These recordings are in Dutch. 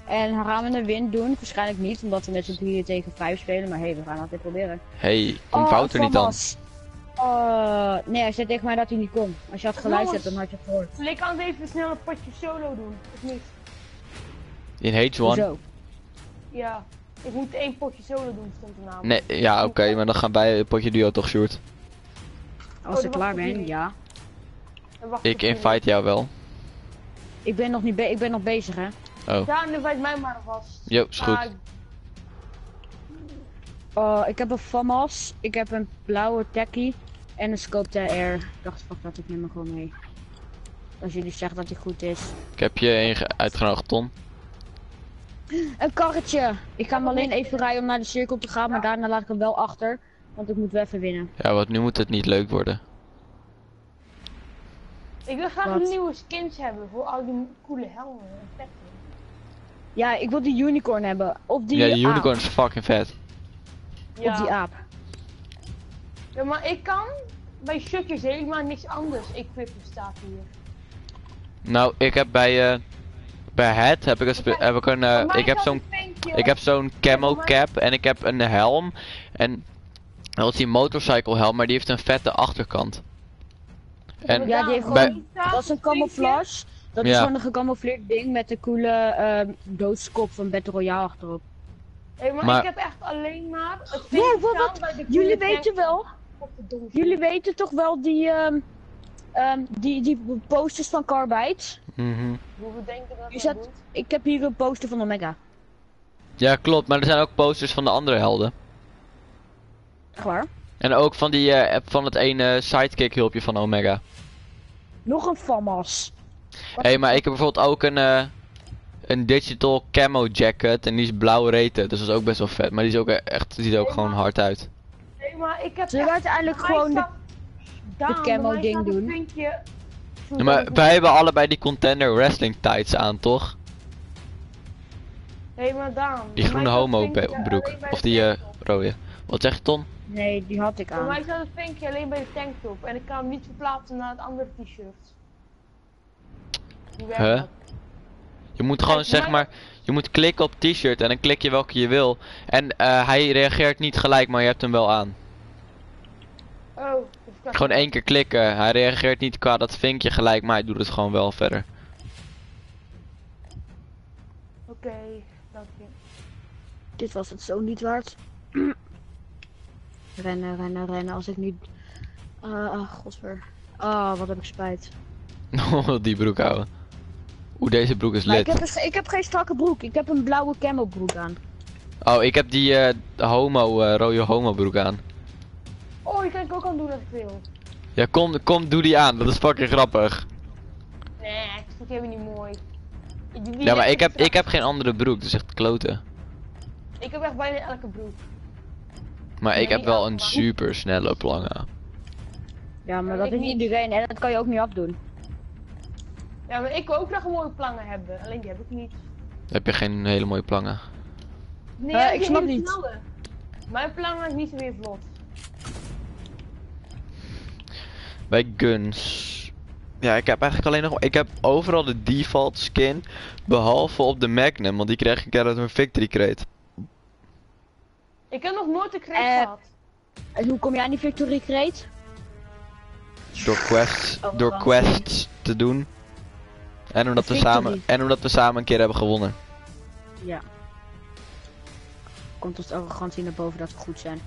En gaan we een win doen? Waarschijnlijk niet, omdat we met z'n 3 tegen 5 spelen. Maar hey, we gaan altijd proberen. Hey, komt Wouter niet dan? Nee, hij zei tegen mij dat hij niet kon. Als je had geluisterd, dan had je het gehoord. Ik kan even snel een potje solo doen, of niet? In H1? Zo. Ja, ik moet 1 potje solo doen, stond er namelijk. Nee, ja oké, maar dan gaan wij een potje duo toch, Sjoerd? Als ik dat klaar wacht ben, ik ja. Dan wacht Ik jullie. invite jou wel. Ik ben nog niet ik ben nog bezig, hè. Oh, Ja, nu wijt mij maar vast. jo, is goed. Ik heb een FAMAS, ik heb een blauwe Techie en een Scope Air. Ik dacht, fuck dat, ik neem hem gewoon mee. Als jullie zeggen dat hij goed is. Ik heb je uitgenodigd, Ton. Een karretje! Ik ga hem alleen even rijden om naar de cirkel te gaan, maar daarna laat ik hem wel achter. Want ik moet wel even winnen. Ja, want nu moet het niet leuk worden. Ik wil graag Wat? nieuwe skins hebben voor al die coole helmen en petten. Ja, ik wil die unicorn hebben. Of die Ja, die aap. unicorn is fucking vet. Of die aap. Ja, maar ik kan bij shirtjes helemaal niks anders equippen, staat hier. Nou, ik heb bij het heb ik ik heb zo'n camo cap en ik heb een helm en dat is die motorcycle helm, maar die heeft een vette achterkant. En Ja, die heeft bij- gewoon... Dat is een camouflage. Dat is Ja. gewoon een gecamoufleerd ding met de coole doodskop van Battle Royale achterop. Hey, maar Maar- ik heb echt alleen maar het Wow, vinkje wat? staan bij de Jullie coole weten tank wel... op de doos. Jullie weten toch wel die posters van Carbide? Mhm. Hoe we denken dat Is dat dat- doet. Ik heb hier een poster van Omega. Ja, klopt, maar er zijn ook posters van de andere helden. Echt waar? En ook van die van het ene sidekick hulpje van Omega. Nog een FAMAS. Hé, maar ik heb bijvoorbeeld ook een digital camo jacket en die is blauw rated, dus dat is ook best wel vet. Maar die is ook echt, ziet er ook gewoon hard uit. Nee, maar ik heb Zullen we echt- uiteindelijk bij mij gewoon de... staat- Daan, camo bij mij ding staat een doen? vinkje- Ja, maar wij hebben allebei die contender wrestling tights aan, toch? Hey, maar Daan, Die bij groene mij staat homo een vinkje broek. alleen bij Of de die tanktop. rode. Wat zeg je, Ton? Nee, die had ik Bij aan. mij staat het vinkje alleen bij de tanktop en ik kan hem niet verplaatsen naar het andere t-shirt. Hoe werkt Huh? dat? Je moet gewoon Kijk, zeg maar- maar, je moet klikken op t-shirt en dan klik je welke je wil. En hij reageert niet gelijk, maar je hebt hem wel aan. Oh, dus ik kan- Gewoon 1 keer klikken. Hij reageert niet qua dat vinkje gelijk, maar hij doet het gewoon wel verder. Oké, dank je. Dit was het zo niet waard. Rennen, rennen, rennen. Als ik niet... godver. Wat heb ik spijt. Die broek houden. Oeh, deze broek is Maar lit. ik heb geen strakke broek. Ik heb een blauwe camo broek aan. Oh, ik heb die rode homo broek aan. Oh, die kan ik ook aan doen als ik wil. Ja, kom, doe die aan. Dat is fucking grappig. Nee, ik vind het helemaal niet mooi. Die Ja, maar heeft ik heb geen andere broek. Dat is echt kloten. Ik heb echt bijna elke broek. Maar Nee, ik heb niet wel elke, een maar- super snelle planga. Ja, maar Ja, dat ik is niet. iedereen en dat kan je ook niet afdoen. Ja, maar ik wil ook nog een mooie plangen hebben. Alleen die heb ik niet. Heb je geen hele mooie planga? Nee, Ik die snap hele niet. snelle. Mijn plangen is niet zo weer vlot. Bij guns. Ja, ik heb eigenlijk alleen nog. Ik heb overal de default skin. Behalve op de Magnum, want die kreeg ik uit een victory crate. Ik heb nog nooit een crate gehad. En hoe kom jij aan die Victory Crate? Door quests, Oh, door wacht. quests te doen. En omdat, Victory. we samen een keer hebben gewonnen. Ja. Komt ons arrogantie naar boven dat we goed zijn?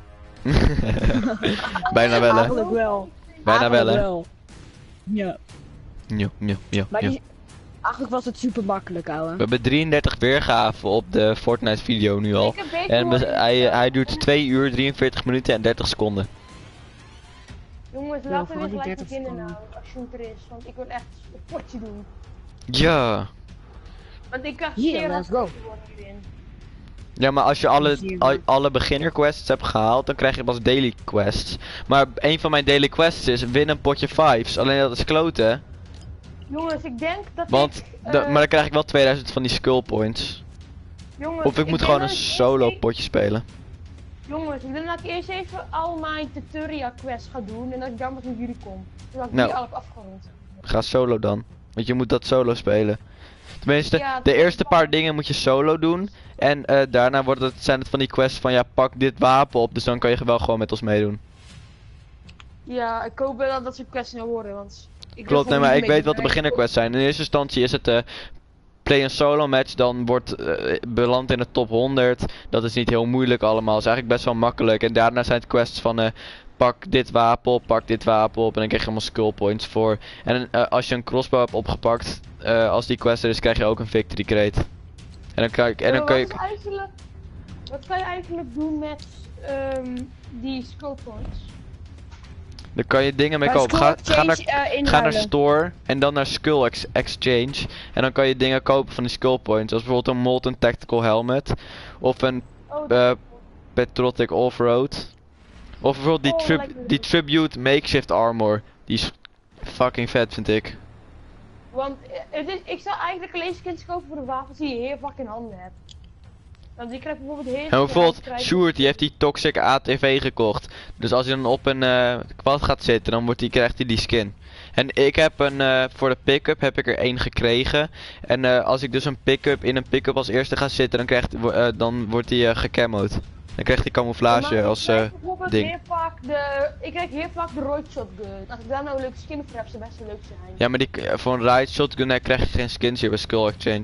Bijna wel hè. Eigenlijk wel. Bijna wel hè. Eigenlijk Ja. Ja. Maar die... Eigenlijk was het super makkelijk, ouwe. We hebben 33 weergaven op de Fortnite video nu al. Ik heb deze En mooie hij duurt 2 uur, 43 minuten en 30 seconden. Jongens, Ja, laten we vooral weer die gelijk 30 beginnen nou, seconden. als Shooter is. Want ik wil echt een potje doen. Ja. Want ik krijg Yeah, zeer let's wat go. potje worden hierin. Ja, maar als je Plezier, alle beginner quests hebt gehaald, dan krijg je pas daily quests. Maar een van mijn daily quests is win een potje 5's. Alleen dat is kloten. Jongens, ik denk dat Want, ik... maar dan krijg ik wel 2000 van die skull points. jongens, Of ik moet denk gewoon een dat ik eerst solo even- potje spelen. Jongens, ik denk dat ik eerst even al mijn tutorial quests ga doen. En dat ik dan pas met jullie kom. Zodat ik Nou. jullie al heb afgerond. Ga solo dan. Want je moet dat solo spelen. Tenminste, Ja, de het- eerste paar dingen moet je solo doen. En daarna zijn het van die quests van ja, pak dit wapen op. Dus dan kan je wel gewoon met ons meedoen. Ja, ik hoop wel dat ze quests nou worden, want... Ik wil Klopt, nee, gewoon maar niet ik weet wat de meedoen. beginnerquests zijn. In eerste instantie is het play een solo match, dan wordt beland in de top 100. Dat is niet heel moeilijk allemaal, is eigenlijk best wel makkelijk. En daarna zijn het quests van pak dit wapen op, pak dit wapen op. En dan krijg je allemaal skull points voor. En als je een crossbow hebt opgepakt, als die quest er is, krijg je ook een victory crate. En dan kan je... Wat kan je eigenlijk doen met die skull points? Dan kan je dingen mee Bij kopen. Skull Ga naar inruilen. store en dan naar Skull Exchange. En dan kan je dingen kopen van die skull points. Zoals bijvoorbeeld een Molten Tactical Helmet. Of een Oh, Patriotic Offroad. Of bijvoorbeeld die Tribute Makeshift Armor. Die is fucking vet, vind ik. want ik zou eigenlijk alleen skins kopen voor de wapens die je heel vaak in handen hebt. Want die krijgt bijvoorbeeld heel En veel bijvoorbeeld krijg je- Sjoerd, die heeft die Toxic ATV gekocht. Dus als hij dan op een quad gaat zitten, dan krijgt hij die skin. En ik heb voor de pick-up heb ik er één gekregen. En als ik dus een pick-up in een pick-up als eerste ga zitten, dan wordt die gecamoed. Dan krijgt hij camouflage Maar als ik krijg bijvoorbeeld ding. ik krijg heel vaak de Roid Shotgun. Als ik daar nou een leuke skin voor heb, zou best wel leuk zijn. Ja, maar voor een ride shotgun krijg je geen skins hier bij Skull Exchange.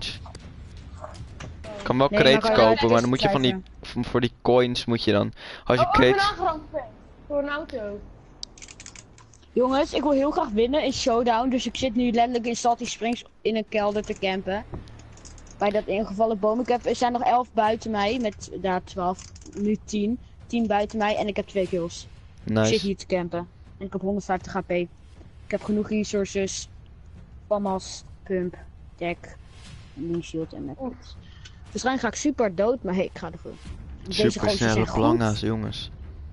Je kan wel Nee, maar crates kan je kopen, maar dan moet je krijgen. voor die coins moet je dan. Als je ik ben crates... aangerand ben. Voor een auto. Jongens, ik wil heel graag winnen in Showdown. Dus ik zit nu letterlijk in Salty Springs in een kelder te campen. Bij dat ingevallen boom. Er zijn nog 11 buiten mij. Met daar 12. Nu 10. 10 buiten mij en ik heb 2 kills. Ik zit Nice. hier te campen. En ik heb 150 HP. Ik heb genoeg resources. FAMAS, pump, deck, lean shield en methods. Waarschijnlijk ga ik super dood, maar hey, ik ga ervoor. Deze Super gozers snelle zijn goed. planga's, jongens.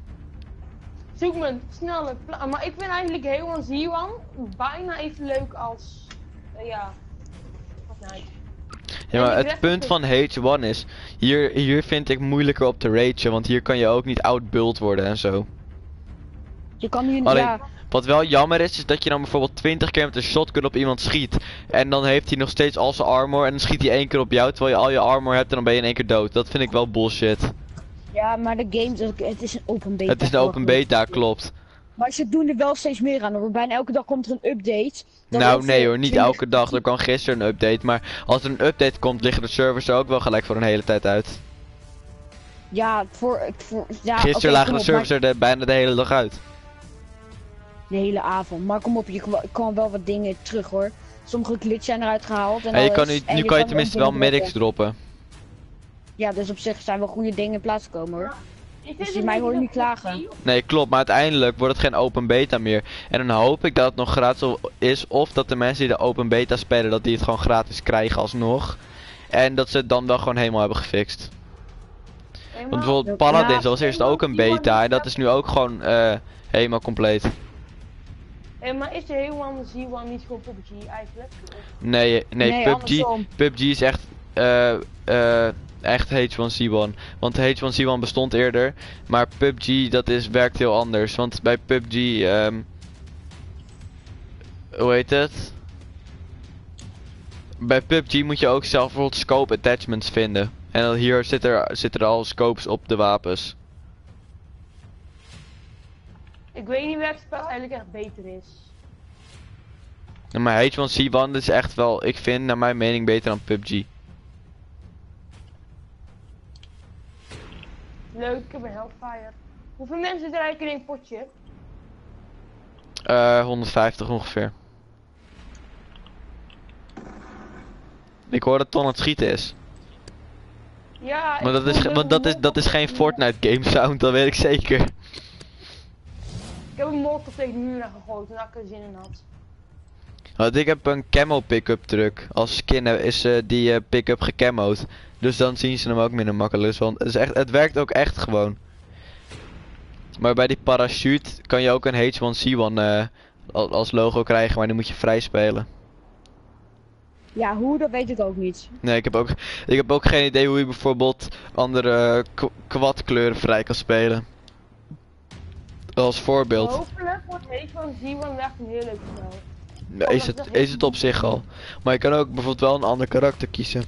Zoek me een snelle maar ik vind eigenlijk Heel Ziwan bijna even leuk als... ja. Wat nou? Ja, maar die het rest punt is- van H1 is, hier vind ik moeilijker op te ragen, want hier kan je ook niet outbuild worden en zo. Je kan nu, Alleen- ja, Wat wel jammer is dat je dan bijvoorbeeld 20 keer met een shotgun op iemand schiet. En dan heeft hij nog steeds al zijn armor en dan schiet hij 1 keer op jou, terwijl je al je armor hebt en dan ben je in 1 keer dood. Dat vind ik wel bullshit. ja, maar de game, het is een open beta. Het is een open beta, klopt. Maar ze doen er wel steeds meer aan hoor. Bijna elke dag komt er een update. Dan Nou over nee hoor, niet 20 elke dag. Er kwam gisteren een update, maar als er een update komt liggen de servers er ook wel gelijk voor een hele tijd uit. Ja, ja, Gisteren oké, lagen kom de op, servers er bijna de hele dag uit. de hele avond. Maar kom op, je kan wel wat dingen terug hoor. Sommige glitches zijn eruit gehaald. En En je alles, kan en nu kan je tenminste ook wel dingen medics droppen. droppen. Ja, dus op zich zijn wel goede dingen in plaats gekomen hoor. Ik Dus vind die mij het hoor je een niet klagen. Nee, klopt, maar uiteindelijk wordt het geen open beta meer. En dan hoop ik dat het nog gratis is, of dat de mensen die de open beta spelen, dat die het gewoon gratis krijgen alsnog. En dat ze het dan wel gewoon helemaal hebben gefixt. Want bijvoorbeeld Ja, Paladins, dat was eerst ook een beta en dat is nu ook gewoon helemaal compleet. Maar is de Heel Ziwan niet gewoon PUBG eigenlijk? Nee, Nee, andersom. PUBG is echt, echt H1Z1. Want H1Z1 bestond eerder, maar PUBG werkt heel anders. Want bij PUBG, hoe heet het? Bij PUBG moet je ook zelf bijvoorbeeld scope attachments vinden. En dan hier zitten er al scopes op de wapens. Ik weet niet welk spel eigenlijk echt beter is. Maar H1Z1 is echt wel, ik vind naar mijn mening beter dan PUBG. Leuk, ik heb een Hellfire. Hoeveel mensen zitten er eigenlijk in één potje? 150 ongeveer. Ik hoor dat Ton aan het schieten is. Ja, Maar dat is geen Fortnite game sound, dat weet ik zeker. Ik heb een molotov tegen de muur gegooid toen ik er zin in had. Want ik heb een camo pick-up truck. Als skin is die pick-up gecamoed. Dus dan zien ze hem ook minder makkelijk. Want het werkt ook echt gewoon. Maar bij die parachute kan je ook een H1Z1 als logo krijgen, maar die moet je vrij spelen. Ja, hoe, dat weet ik ook niet. Nee, ik heb ook geen idee hoe je bijvoorbeeld andere quad-kleuren vrij kan spelen. Als voorbeeld. Hopelijk wordt H1Z1 echt een heel leuk spel. Is het op zich al. Maar je kan ook bijvoorbeeld wel een ander karakter kiezen.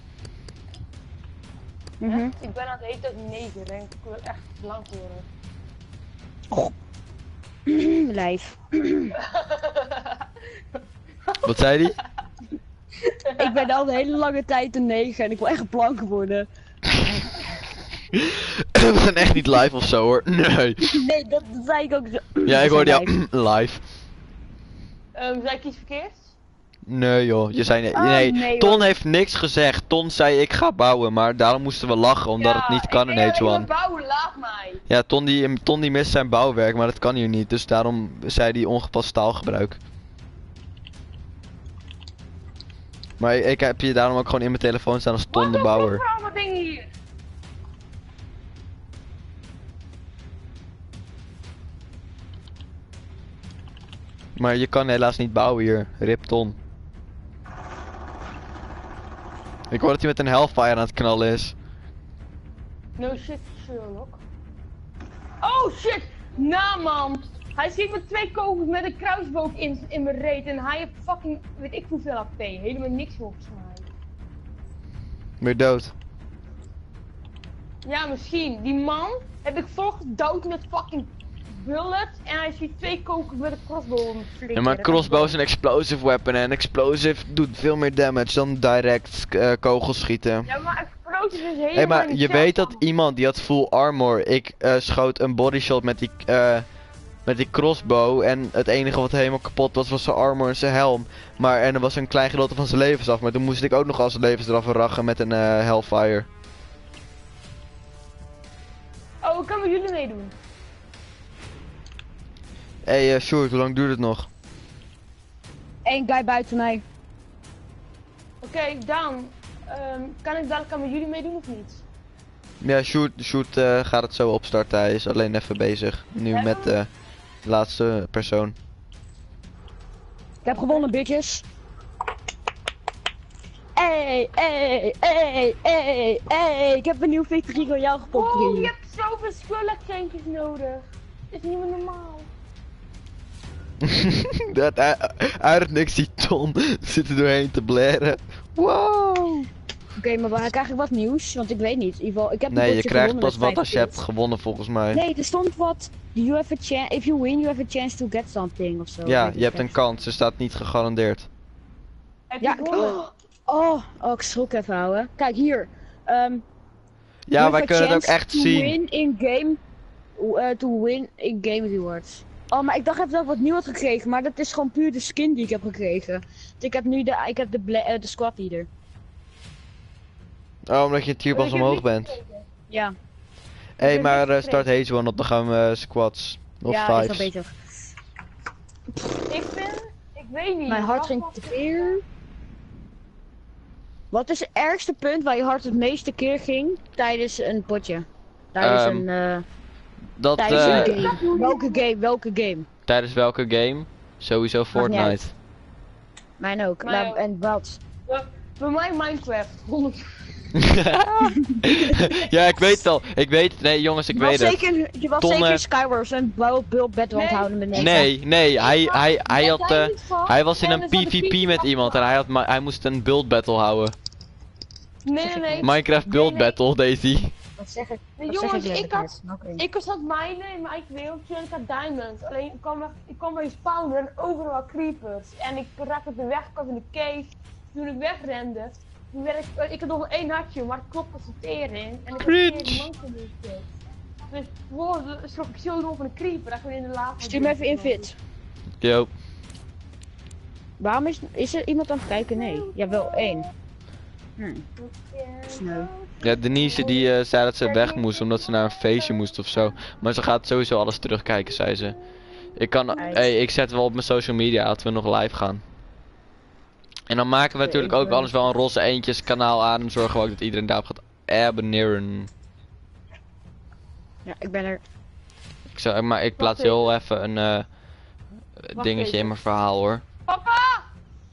Mhm. Ik ben aan het eten uit 9 en ik wil echt blank worden. Lijf. Wat zei die? Ik ben al de hele lange tijd een 9 en ik wil echt blank worden. We zijn echt niet live of zo hoor. Nee. Nee, dat zei ik ook zo. Ja, ik We hoorde zijn jou live. Zei ik iets verkeerd? Nee joh, je zei nee. Oh, Nee, nee, Ton hoor. heeft niks gezegd. Ton zei ik ga bouwen, maar daarom moesten we lachen omdat het niet kan in Ik wil H1. bouwen, laat mij. Ja, Ton die mist zijn bouwwerk, maar dat kan hier niet. Dus daarom zei hij ongepast taalgebruik. Maar ik heb je daarom ook gewoon in mijn telefoon staan als Ton de bouwer. Wat voor allemaal dingen hier? Maar je kan helaas niet bouwen hier. Rip Ton. Ik hoor dat hij met een Hellfire aan het knallen is. No shit, Sherlock. Oh shit! Nou man! Hij schiet met 2 kogels met een kruisboog in mijn reet en hij heeft fucking, weet ik hoeveel AP. Helemaal niks volgens mij. Weer dood. Ja, misschien. Die man heb ik volgedood met fucking bullet en hij schiet 2 kogels met een crossbow flikker. Ja, maar crossbow is een explosive weapon en explosive doet veel meer damage dan direct kogels schieten. Ja, maar explosive is helemaal Hé, maar niet je weet dat hetzelfde. iemand die had full armor. Ik schoot een bodyshot met die crossbow en het enige wat helemaal kapot was was zijn armor en zijn helm. Maar en er was een klein gedeelte van zijn levens af, maar toen moest ik ook nog al zijn levens eraf rachen met een Hellfire. Oh, ik kan met jullie meedoen. Hé, Sjoerd, hoe lang duurt het nog? Eén guy buiten mij. Oké, dan kan ik dadelijk met jullie meedoen of niet? Ja, Sjoerd gaat het zo opstarten, hij is alleen even bezig. Nu Ja, met de laatste persoon. Ik heb gewonnen, bitches. Hey, hey, hey, hey, hey. Ik heb een nieuw Victory Royale gepopt, Oh, je vrienden. hebt zoveel skulletcentjes nodig. Is niet meer normaal. Dat uit het niks die Ton zit er doorheen te blaren. Wow! Oké, maar waar krijg ik wat nieuws? Want ik weet niet. In ieder geval, ik heb een Nee, je potje krijgt gewonnen pas met wat als je 5 hebt kills. gewonnen volgens mij. Nee, er stond wat. You have a chance. If you win, you have a chance to get something of zo. Ja, Weet ik je hebt echt. een kans, er staat niet gegarandeerd. Heb Ja, je gewonnen? ik schrok even, houden. Kijk hier. Ja, wij kunnen het ook echt zien. Win in game. To win in game rewards. Oh, maar ik dacht even dat ik wat nieuw had gekregen, maar dat is gewoon puur de skin die ik heb gekregen. Dus ik heb nu de squad leader. Oh, omdat je het hier Oh, pas ik heb omhoog niet bent. gekeken. Ja, Hé, heb maar niks start H1 op, dan gaan we squats. Of ja, is wel fives. beter. Ik weet niet. Mijn hart Wacht, ging wacht. tekeer. Wat is het ergste punt waar je hart het meeste keer ging tijdens een potje? Tijdens Dat, tijdens een eh, game. Welke game? tijdens welke game? Sowieso niet Fortnite. uit. Mijn ook. Mij Maar- ook. En wat? Bij mij Minecraft. 100. Ja, ik weet het al. Ik weet het. Nee, jongens, ik weet het. Je was Ton, zeker Skywars en Build Battle Nee. onthouden met niks. Nee, hij had, hij was in En een er zat een PvP met iemand en hij moest een build battle houden. Nee. Minecraft build nee. battle, Daisy. Wat zeg ik? Nee, Wat zeg jongens, ik ik had, letterlijk? Oké. ik was aan het minen in mijn eigen wereldje en ik had diamonds. Alleen ik kwam bij spawnen en overal creepers. En ik raakte de weg, ik was in de cave. Toen ik wegrende, toen werd ik had nog 1 hartje, maar het klopte als een tering. En ik had Cringe. geen manken meer. Dus wow, schrok ik zo door van een creeper, dat gewoon in de lava. Stuur me even invit. Yo. Waarom is er iemand aan het kijken? Nee. Ja, wel 1. Sneu. Ja, Denise die zei dat ze weg moest omdat ze naar een feestje moest of zo. Maar ze gaat sowieso alles terugkijken, zei ze. Ik zet wel op mijn social media dat we nog live gaan. En dan maken we natuurlijk ook alles wel een roze eentjes kanaal aan en zorgen we ook dat iedereen daarop gaat abonneren. Ja, ik ben er. Maar ik plaats heel even een dingetje even. in mijn verhaal hoor. Papa!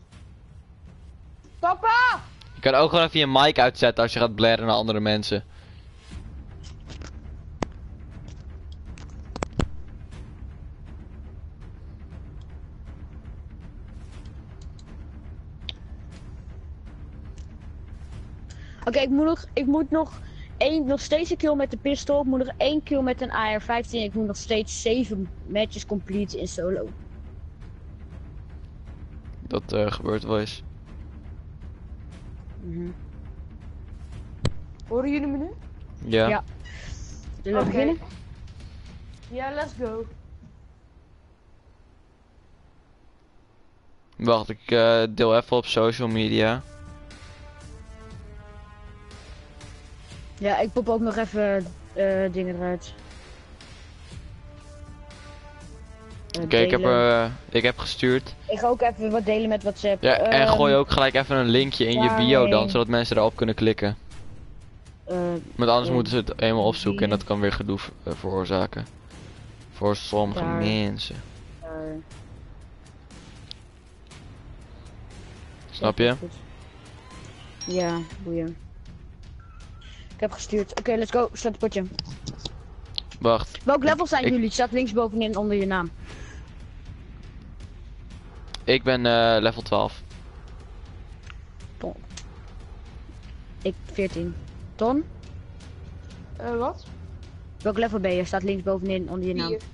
Papa! Je kan ook gewoon even je mic uitzetten als je gaat blaren naar andere mensen. Oké, ik moet nog nog steeds een kill met de pistool. Ik moet nog 1 kill met een AR-15. Ik moet nog steeds 7 matches complete in solo. Dat gebeurt wel eens. Horen jullie me nu? Ja. Ja. Zullen we Oké. beginnen? Ja, let's go. Wacht, ik deel even op social media. Ja, ik pop ook nog even dingen eruit. Oké, ik heb gestuurd. Ik ga ook even wat delen met WhatsApp. Ja, en gooi ook gelijk even een linkje in je bio dan, waarheen? zodat mensen erop kunnen klikken. Want anders moeten ze het eenmaal opzoeken en dat kan weer gedoe veroorzaken. Voor sommige Daar. mensen. Snap je? Ja, boeien. Ik heb gestuurd. Oké, let's go. Start het potje. Wacht, Welk level zijn Ik- jullie? Het staat linksbovenin onder je naam. ik ben level 12. Ik 14. Ton? Wat? Welk level ben je? Staat linksbovenin onder je naam. 4.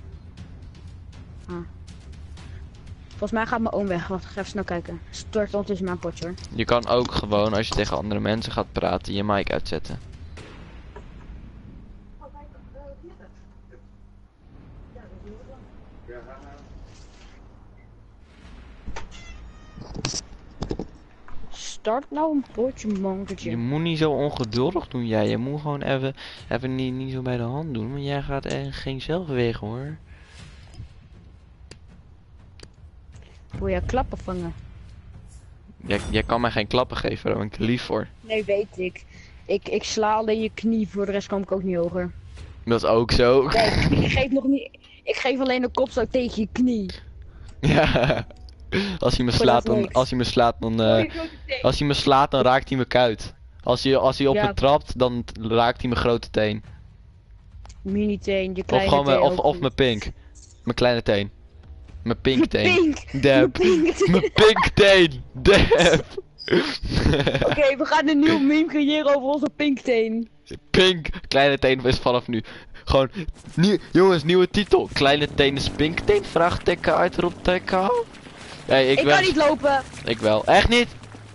Volgens mij gaat mijn oom weg. Wacht, ik ga even snel kijken. Stort ondertussen mijn potje hoor. Je kan ook gewoon, als je tegen andere mensen gaat praten, je mic uitzetten. Start nou een potje, monkertje. Je moet niet zo ongeduldig doen, jij. Je moet gewoon even niet zo bij de hand doen, want jij gaat geen zelf wegen hoor. Wil je klappen vangen? Jij kan mij geen klappen geven, daar ben ik lief voor. Nee, weet ik. Ik sla alleen je knie, voor de rest kom ik ook niet hoger. Dat is ook zo. Kijk, ik geef nog niet... Ik geef alleen een kopstoot tegen je knie. Ja. Als hij me Voor slaat dat dan, niks. als hij me slaat dan, als hij me slaat dan raakt hij me kuit. Als hij op Ja. me trapt, dan raakt hij mijn grote teen. Mini-teen, je Of kleine gewoon teen ook of goed. mijn pink. Mijn kleine teen. Mijn pink teen. Pink! Dab. Pink! Mijn pink teen. Dab. Oké, we gaan een nieuw meme creëren over onze pinkteen. Pink. Kleine teen is vanaf nu. Gewoon, jongens, nieuwe titel. Kleine teen is pink teen? Vraagteken, uitroepteken. Hey, Ik kan niet lopen. Ik wel. Echt niet?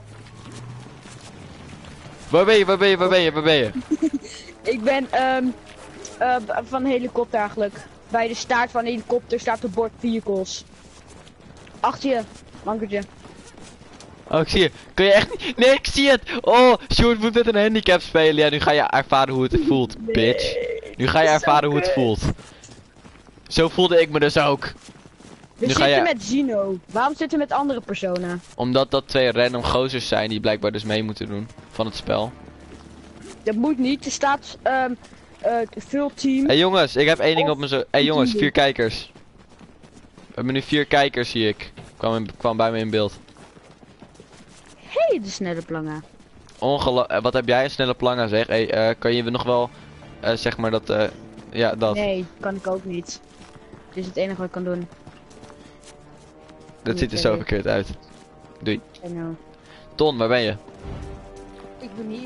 Waar ben je? Ik ben van een helikopter eigenlijk. Bij de staart van de helikopter staat het bord vehicles. Achter je, mankertje. Oh, ik zie je. Kun je echt niet... Nee, ik zie het! Oh, Sjoerd moet met een handicap spelen. Ja, nu ga je ervaren hoe het voelt, bitch. Nu ga je dat is zo ervaren hoe het kut. voelt. Zo voelde ik me dus ook. We Nu ga zitten je- met Zino. Waarom zitten we met andere personen? Omdat dat 2 random gozers zijn die blijkbaar dus mee moeten doen van het spel. Dat moet niet. Er staat veel team. Hé jongens, ik heb één ding op mijn zo... Hé jongens, team. 4 kijkers. We hebben nu 4 kijkers, zie ik. Kwam bij me in beeld. Hey, de snelle plangen. Wat heb jij een snelle planga zeg? Hey, kan je nog wel... zeg maar dat... ja, dat. Nee, kan ik ook niet. Het is het enige wat ik kan doen. Dat ziet er zo verkeerd uit. Doei. I know. Ton, waar ben je? Ik ben hier.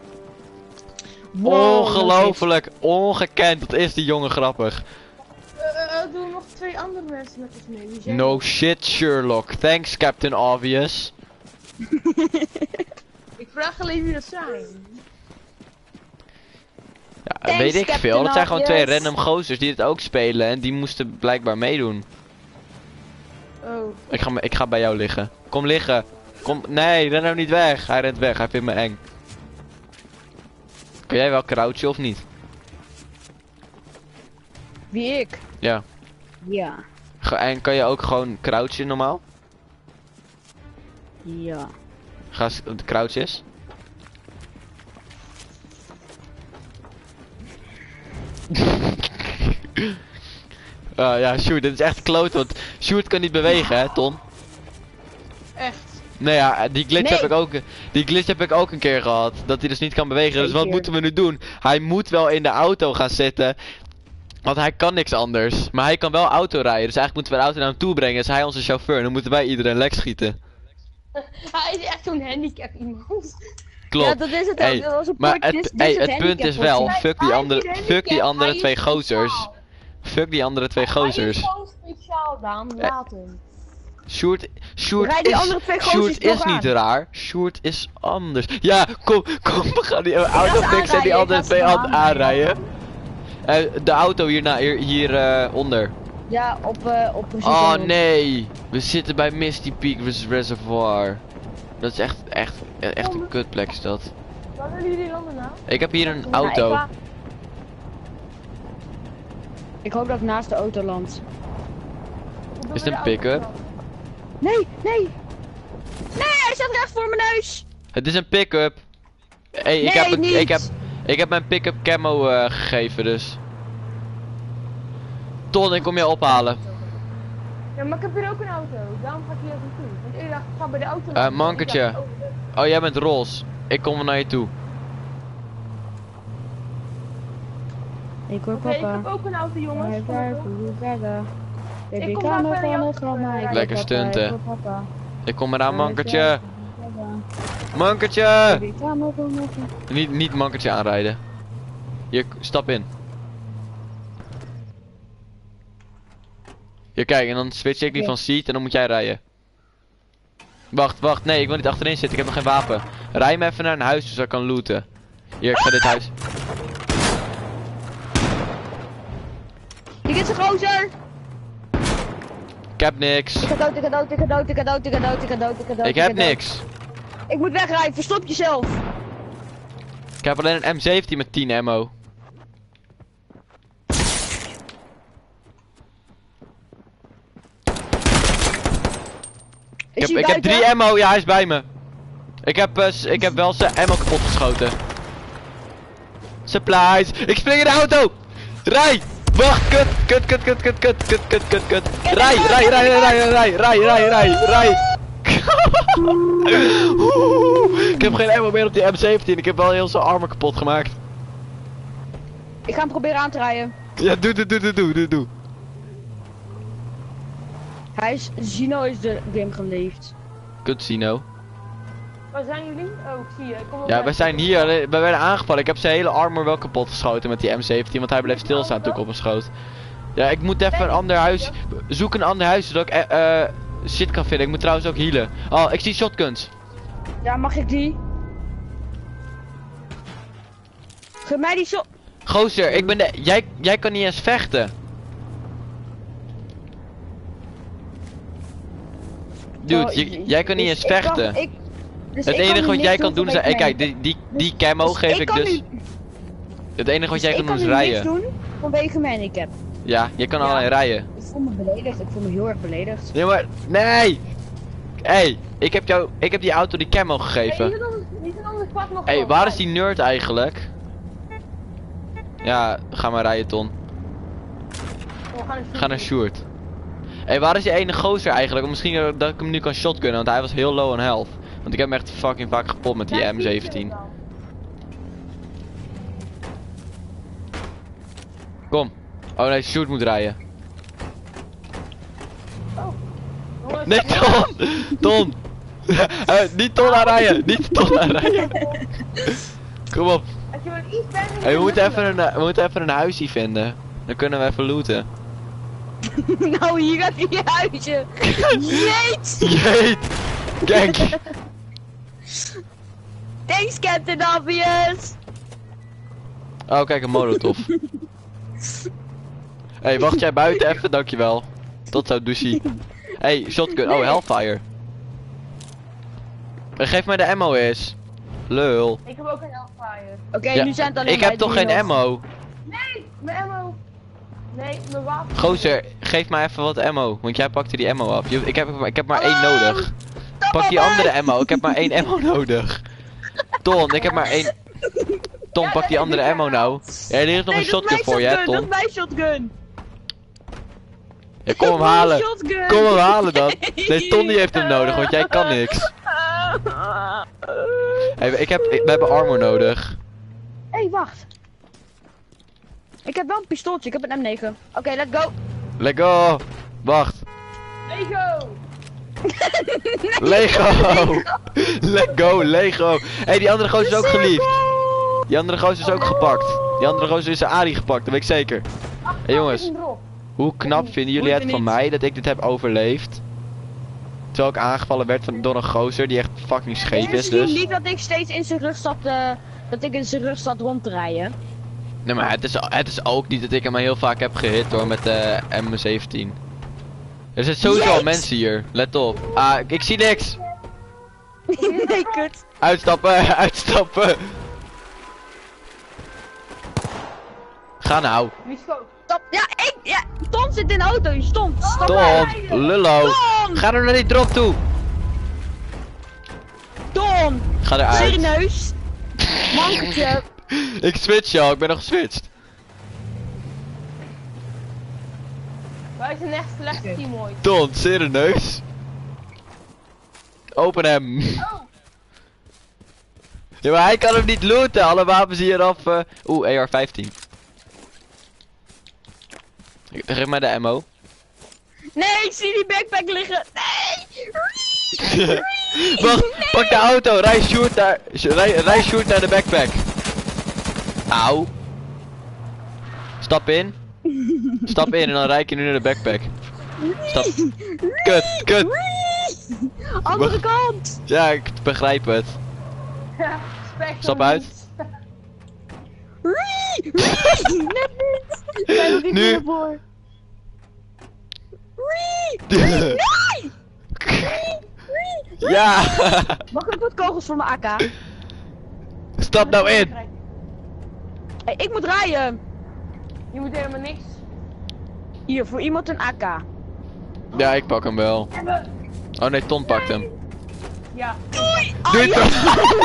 Ongelooflijk, ongekend. Wat is die jongen grappig. Doen nog 2 andere mensen met ons mee. Wie zijn No shit, Sherlock. Thanks, Captain Obvious. Ik vraag alleen wie dat zijn. Ja, Thanks, weet ik Captain veel. Dat zijn gewoon 2 Obvious. random gozers die het ook spelen. En die moesten blijkbaar meedoen. Oh. Ik ga bij jou liggen. Kom liggen. Kom. Nee, ren nou niet weg. Hij rent weg. Hij vindt me eng. Kun jij wel crouchen of niet? Wie ik? Ja. Ja. En kan je ook gewoon crouchen normaal? Ja. De crouch is. Ja, Sjoerd, dit is echt kloot, want Sjoerd kan niet bewegen, hè, Ton? Echt. Nou ja, die glitch, Nee. die glitch heb ik ook een keer gehad. Dat hij dus niet kan bewegen. Dus Twee wat keer. moeten we nu doen? Hij moet wel in de auto gaan zitten. Want hij kan niks anders. Maar hij kan wel auto rijden. Dus eigenlijk moeten we de auto naar hem toe brengen. Is hij onze chauffeur. Dan moeten wij iedereen lek schieten. Hij is echt zo'n handicap iemand. Klopt. Ja, dat is het ook. Hey, Dat was een maar potje, het, dit is het punt is wel, handicapotje. fuck die andere twee gozers. Fuck die andere twee Hij is gozers. gewoon speciaal, Daan. Laat hem. Sjoerd Rijd die andere twee gozers Sjoerd is toch niet aan. raar. Sjoerd is anders. Ja, kom, we gaan die auto fixen en die aanrijden, andere ik ga twee ze aan aanrijden. aanrijden. De auto hier onder. Ja, op precies. Oh nee, we zitten bij Misty Peak Reservoir. Dat is echt een kutplek is dat. Waar willen jullie landen nou? Ik heb hier een Nou, auto. Ik hoop dat ik naast de auto land. Hoe doen Is we het een de pick-up? auto dan? Nee, nee! Nee, hij staat recht voor mijn neus! Het is een pick-up. Hey, Nee, niet. ik heb mijn pick-up camo gegeven dus. Ton, ik kom je ophalen. Ja, maar ik heb hier ook een auto. Daarom ga ik hier even toe. Want ik dacht, ik ga bij de auto landen. Mankertje. Ik dacht, oh, Oh, jij bent roze. Ik kom wel naar je toe. Ik hoor Oké, ik papa. heb ook een auto, jongens. Ik Kom maar door. Baby, Ik kom kan daar nog verder wel jou een grap maken. Lekker Papa, stunten. ik hoor papa. Ik kom eraan, mankertje. Papa. Mankertje! Baby, kan nog wel een Niet mankertje aanrijden. Hier, stap in. Hier, kijk, en dan switch ik die Oké. van seat en dan moet jij rijden. Wacht, nee, ik wil niet achterin zitten, ik heb nog geen wapen. Rij me even naar een huis zodat ik kan looten. Hier, ik ga dit huis. Die is een gozer! Ik heb niks. Ik ga dood, ik ga dood, ik ga dood, ik ga dood, ik ga dood, ik ga dood, ik ga dood. Ik ga heb dood. niks. Ik moet wegrijden, verstop jezelf! Ik heb alleen een M17 met 10 ammo. Is hij Ik heb buiten? 3 ammo, ja hij is bij me. Ik heb wel zijn ammo kapot geschoten. Supplies. Ik spring in de auto. Rij. Wacht, kut. Rij. Ik heb geen ammo meer op die M17. Ik heb wel heel zijn armor kapot gemaakt. Ik ga hem proberen aan te rijden. Ja, doe. Zino is de game geleefd. Kut, Sino. Waar zijn jullie? Oh, ik zie je. Ik kom wel Ja, bij. we zijn hier. We werden aangevallen. Ik heb zijn hele armor wel kapot geschoten met die M17. Want hij bleef stilstaan toen ik op hem schoot. Ja, ik moet even een ander huis. Zoek een ander huis zodat ik shit kan vinden. Ik moet trouwens ook healen. Oh, ik zie shotguns. Ja, mag ik die? Geef mij die shot. Gozer, ik ben de. Jij kan niet eens vechten. Dude, jij kan niet eens vechten. Dus Het ik kan enige nu wat niks jij doen kan doen is. vanwege Kijk, mijn- die camo Dus geef ik kan dus. nu- Het enige wat dus jij kan ik doen is nu niks rijden. doen vanwege mijn handicap. Ja, je kan Ja. alleen rijden. Ik voel me beledigd, ik voel me heel erg beledigd. Nee, maar. Nee! Hey, ik heb die auto die camo gegeven. Die zijn onder kwart nog. Hé, gewoon. waar is die nerd eigenlijk? Ja, ga maar rijden, Ton. We gaan Ga naar Sjoerd. Hé, waar is die ene gozer eigenlijk? Misschien dat ik hem nu kan shotgunnen, want hij was heel low on health. Want ik heb hem echt fucking vaak gepot met die M17. Kom. Oh nee, Sjoerd moet rijden. Jongens, Nee, Ton! Ton! Niet Ton aanrijden! Niet Ton aanrijden! Kom op. als je maar iets bent. Hey, we moeten even een huisje vinden. Dan kunnen we even looten. Nou, hier gaat je huisje. Jeet! Jeet! Kijk! Thanks, Captain Obvious! Oh, kijk, een molotov. Hey, wacht jij buiten even, dankjewel. Tot zo, douchie. Hey, shotgun. Oh, Hellfire. Geef mij de ammo eens. Lul. Ik heb ook een Hellfire. Oké, Ja, nu zijn het alleen ik heb wij toch drie geen nog. ammo? Nee, mijn ammo. Nee, mijn wapen. Gozer, geef mij even wat ammo. Want jij pakte die ammo af. Ik heb maar één nodig. Pak die op, andere ammo. Ik heb maar één ammo nodig. Ton, ik heb maar één. Ton, pak die andere ammo nou. Ja, er ligt nog een Nee, dat is shotgun mijn voor je, hè, shotgun, dat Ton. is mijn shotgun. Ja, kom hem Ik wil een halen. shotgun. Kom hem halen dan. Nee, Ton die heeft hem nodig, want jij kan niks. Hey, we hebben armor nodig. Hey, wacht. Ik heb wel een pistooltje, ik heb een M9. Oké, let's go. Let's go. Wacht. Lego. Lego! Let go, Lego! Hé, die andere gozer is ook geliefd. Die andere gozer is ook gepakt. Die andere gozer is Arie gepakt, dat weet ik zeker. Hé jongens, hoe knap vinden jullie het van mij dat ik dit heb overleefd? Terwijl ik aangevallen werd door een gozer die echt fucking scheef is Misschien dus. niet dat ik steeds in zijn rug zat, dat ik in zijn rug zat rond te rijden. Nee, maar het is ook niet dat ik hem heel vaak heb gehit hoor met de M17. Er zitten sowieso al mensen hier, let op. Ah, ik zie niks! Nee, kut. Uitstappen, uitstappen! Ga nou. Wie schoot? Stop. Ja, Tom zit in de auto, je stond. Stop Tom, uit. lullo. Tom! Ga er naar die drop toe. Tom! Ga eruit. Serieus? Mankertje. Ik switch al, ik ben nog geswitcht. Wij zijn echt slecht team ooit. Ton, serieus? Open hem. Oh, Ja, maar hij kan hem niet looten. Alle wapens hier af. Oeh, AR-15. Geef mij de ammo. Nee, ik zie die backpack liggen. Nee! Wacht, pak de auto. Rij shoot daar. Rij shoot naar de backpack. Auw. Stap in. Stap in en dan rij ik je nu naar de backpack. Stap. Kut, kut. Andere kant! Ja, ik begrijp het. spectrum Stap uit. niet. Net niet! Ik ben nog niet Nu. meer voor. Nee! Ja. Mag ik wat kogels voor mijn AK? Stap nou in. Hey, ik moet rijden! Je moet helemaal niks. Hier, voor iemand een AK. Ja, ik pak hem wel. Oh nee, Ton pakt hem. Ja. Doei! Doei ja. Ton.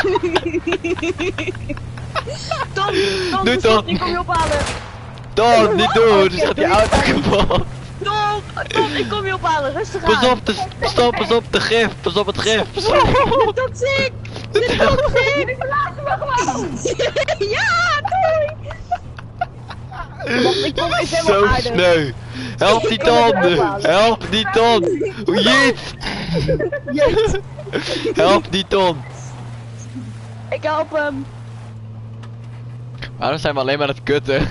Tom, Doei, stop, Tom. ik kom je ophalen. Ton, niet doen. Dus gaat die auto kapot. Tom, ik kom je ophalen, rustig aan. Pas op, pas op de gif. Pas op het gif. De toxic! De toxic! Laat me gewoon! Ja, doei! Wacht, ik kom even helemaal Zo aardig. sneu. Help die Ton. Help die Ton. Jeet. Jeet. Help die Ton. Ik help hem. Waarom zijn we alleen maar aan het kutten?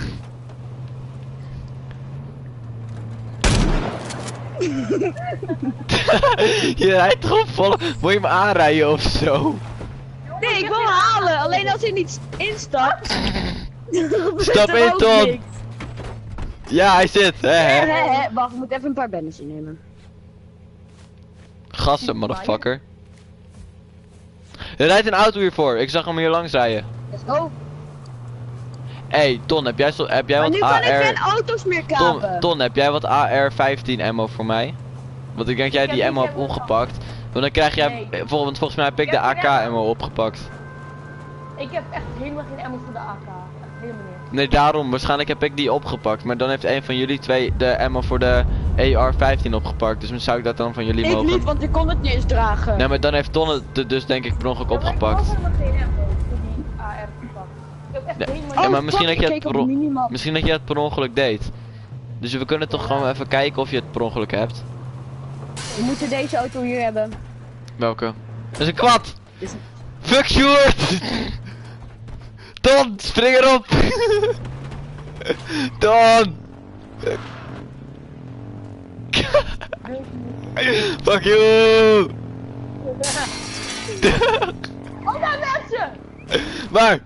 Je rijdt toch vol. Wil je me aanrijden of zo? Nee, ik wil hem halen. Alleen als hij niet instapt. Stap in, Ton. Ja, hij zit. Hè. Wacht, ik moet even een paar banners innemen. Gassen, motherfucker. Er rijdt een auto hiervoor. Ik zag hem hier langs rijden. Let's go. Hey, Ton, heb jij Maar wat nu kan ik geen AR... auto's meer kapen. Ton, heb jij wat AR-15 ammo voor mij? Want ik denk dat jij Ik heb die niet ammo hebt ammo opgepakt. Want dan krijg jij... Nee. Want volgens mij heb ik Ik de heb geen AK ammo. ammo opgepakt. Ik heb echt helemaal geen ammo voor de AK. Echt helemaal niet. Nee, daarom. Waarschijnlijk heb ik die opgepakt. Maar dan heeft een van jullie twee de ammo voor de AR-15 opgepakt. Dus dan zou ik dat dan van jullie Ik mogen... niet, want ik kon het niet eens dragen. Nee, maar dan heeft Ton het dus denk ik per ongeluk opgepakt. Ik heb helemaal geen ammo voor die AR gepakt. Ik heb echt Ja. helemaal Ja, maar fuck, misschien dat je ik het keek op de minimap. Misschien dat je het per ongeluk deed. Dus we kunnen toch gewoon even kijken of je het per ongeluk hebt. We moeten deze auto hier hebben. Welke? Dat is een kwad! Is het- Fuck Sjoerd! Ton, spring erop! Ton! Fuck you! Oh, daar mensen! Waar?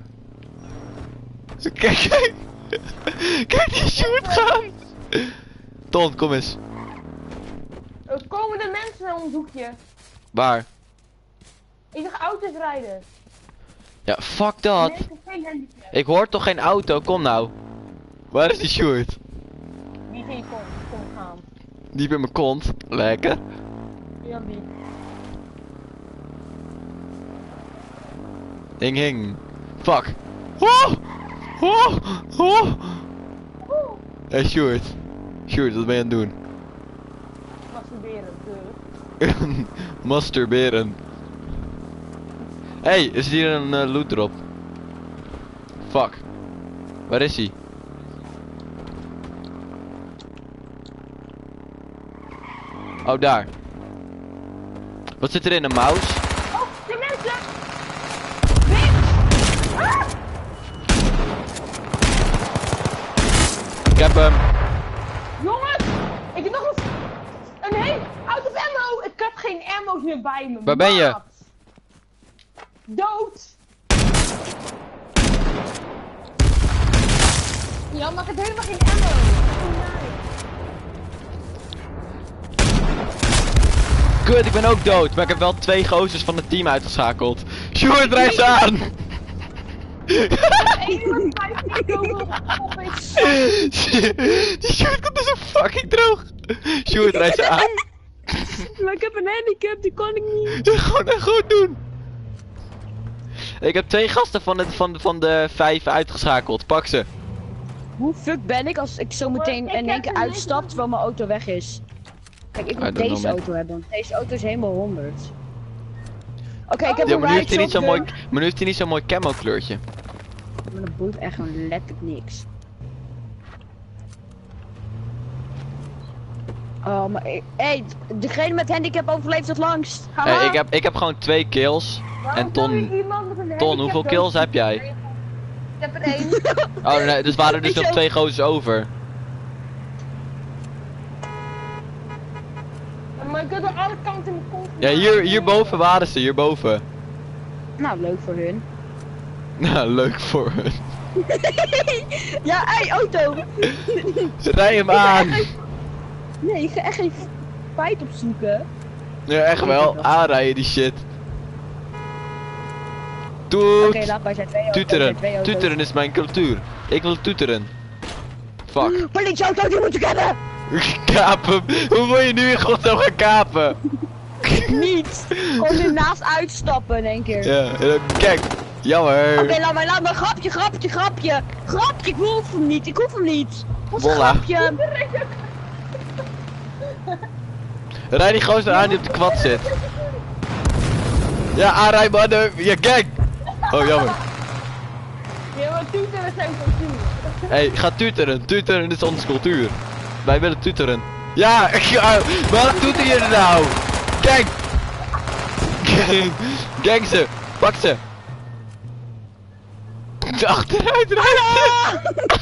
Kijk, kijk! Kijk die Sjoerd gaan! Ton, kom eens. Er komen de mensen om het hoekje. Waar? Ik zag auto's rijden. Ja, fuck dat! Nee, ik heb geen handicap. Ik hoor toch geen auto, kom nou. Waar is die Sjoerd? Wie ging kom gaan? Diep in mijn kont. Lekker. Ja, die. Hing hing. Fuck. Oh! Oh! Oh! Hey Sjoerd. Sjoerd, wat ben je aan het doen? Masturberen, Masturberen. Hey, is hier een loot drop? Fuck. Waar is hij? Oh, daar. Wat zit er in een mouse? Oh, de mensen! Bitch! Ah! Ik heb hem. Jongens! Ik heb nog een hele out of ammo! Ik heb geen ammo's meer bij me. Waar ben je? Maat. Dood! Ja, maar ik heb helemaal geen ammo. Kut, ik ben ook dood. Maar ik heb wel 2 gozers van het team uitgeschakeld. Sjoerd, rijd ze aan! Die Sjoerd komt dus zo fucking droog. Sjoerd, rijd ze aan. Maar ik heb een handicap, die kan ik niet. Gewoon doen. Ik heb 2 gasten van de 5 uitgeschakeld. Pak ze. Hoe fuck ben ik als ik zo meteen in één keer uitstap terwijl mijn auto weg is? Kijk, ik I moet don't know, deze man. auto hebben. Deze auto is helemaal 100. Oké, ik heb Ja, een maar nu heeft hij niet zo'n mooi, shotgun. maar nu heeft hij niet zo'n mooi camo kleurtje. Maar dat boeit echt gewoon letterlijk niks. Oh, maar hey, degene met handicap overleeft het langst. Haha. Hey, ik heb gewoon 2 kills. En Ton, hoeveel kills heb jij? Ik heb er 1. Oh nee, dus waren er dus Ik nog ook. 2 gozers over. Maar ik heb er alle kanten in mijn kont. Ja, hierboven waren ze, hierboven. Nou, leuk voor hun. Nou, leuk voor hun. Ja, hey, auto! Rij hem aan! Nee, ik ga echt geen fight opzoeken. Ja, echt wel. Aanrijden die shit. Oké, Toet! laat maar, zijn 2 auto's. Toeteren. zijn 2 auto's. Toeteren is mijn cultuur. Ik wil toeteren. Fuck. Politieauto, die moet ik hebben! Kaap hem. Hoe wil je nu in godsnaam gaan kapen? Niet! Gewoon ernaast uitstappen in één keer. Ja, en dan- kijk. Jammer. Oké, laat maar, grapje. Grapje, ik hoef hem niet. Wat een Voila. grapje. Rijd die gozer aan die op de kwad zit. Ja, aanrijden mannen. Ja, kijk. Oh, jammer. Ja, maar toeteren zijn cultuur. Hey, ga tuteren. Tuteren is onze cultuur. Wij willen tuteren. Ja, waarom toeter je er nou? Kijk. Kijk ze. Pak ze. Achteruit rijden.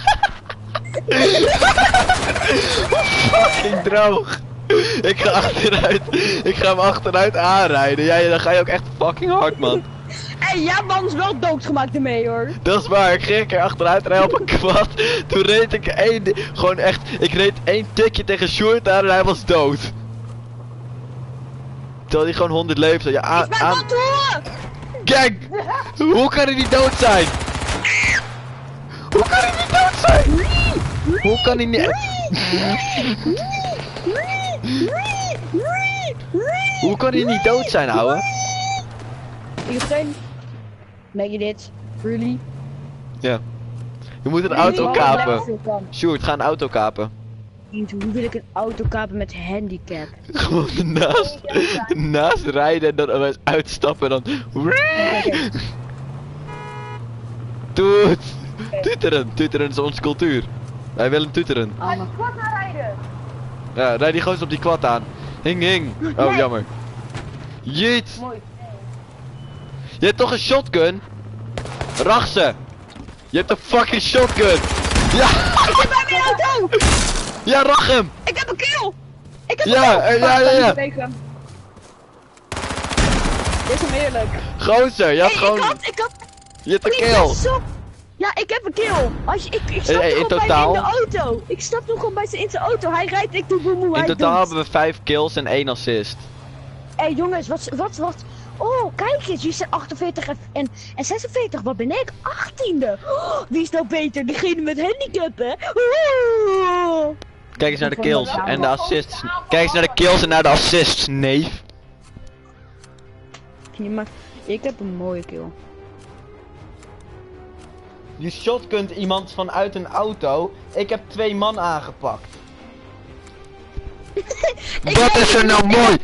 Fucking droog. Ik ga achteruit. Ik ga hem achteruit aanrijden. Ja, dan ga je ook echt fucking hard, man. Hé, ja man, is wel doodgemaakt ermee hoor. Dat is waar, ik ging een keer achteruit rijden op een kwad. Toen reed ik gewoon echt, ik reed 1 tikje tegen Sjoerd aan en hij was dood. Terwijl hij gewoon 100 levens had. Ja, Ik ben wat hoor! Kijk! Hoe kan hij niet dood zijn? Hoe kan hij niet dood zijn? Hoe kan hij niet... Hoe kan hij niet dood zijn, ouwe? Ik heb geen... Meen je dit? Really? Ja. Je moet een auto Really? kapen. Sjoerd, ga een auto kapen. Hoe wil ik een auto kapen met handicap? Gewoon naast rijden en dan opeens uitstappen en dan... Toet! Tuteren is onze cultuur. Wij willen tuteren. Oh, maar... Wat naar rijden? Ja, rijd die gozer op die kwad aan. Hing. Oh, Nee. jammer. Jeet! Mooi. Je hebt toch een shotgun? Rach ze! Je hebt een fucking shotgun! Ja! Ik heb bij mijn auto! Ja, rach hem! Ik heb een kill! Ik heb Ja, een kill! ja. Dit is hem eerlijk. Gozer, je had Hey, gewoon... ik had... Je hebt een Please, kill! let's stop. Ja, ik heb een kill. Ik stap Hey, er in gewoon bij totaal? in de auto. Ik stap nu gewoon bij ze in zijn auto. Hij rijdt, ik doe boemoe, In hij totaal doet. hebben we 5 kills en 1 assist. Hé jongens, wat? Oh, kijk eens, jullie zijn 48 en 46. Wat ben ik? 18e. Oh, wie is nou beter? Degene met handicap, hè? Oh. Kijk eens naar de kills en de assists. Kijk eens naar de kills en naar de assists, neef. Ja, maar ik heb een mooie kill. Je shotgunt iemand vanuit een auto. Ik heb 2 man aangepakt. Wat is er nou mooi?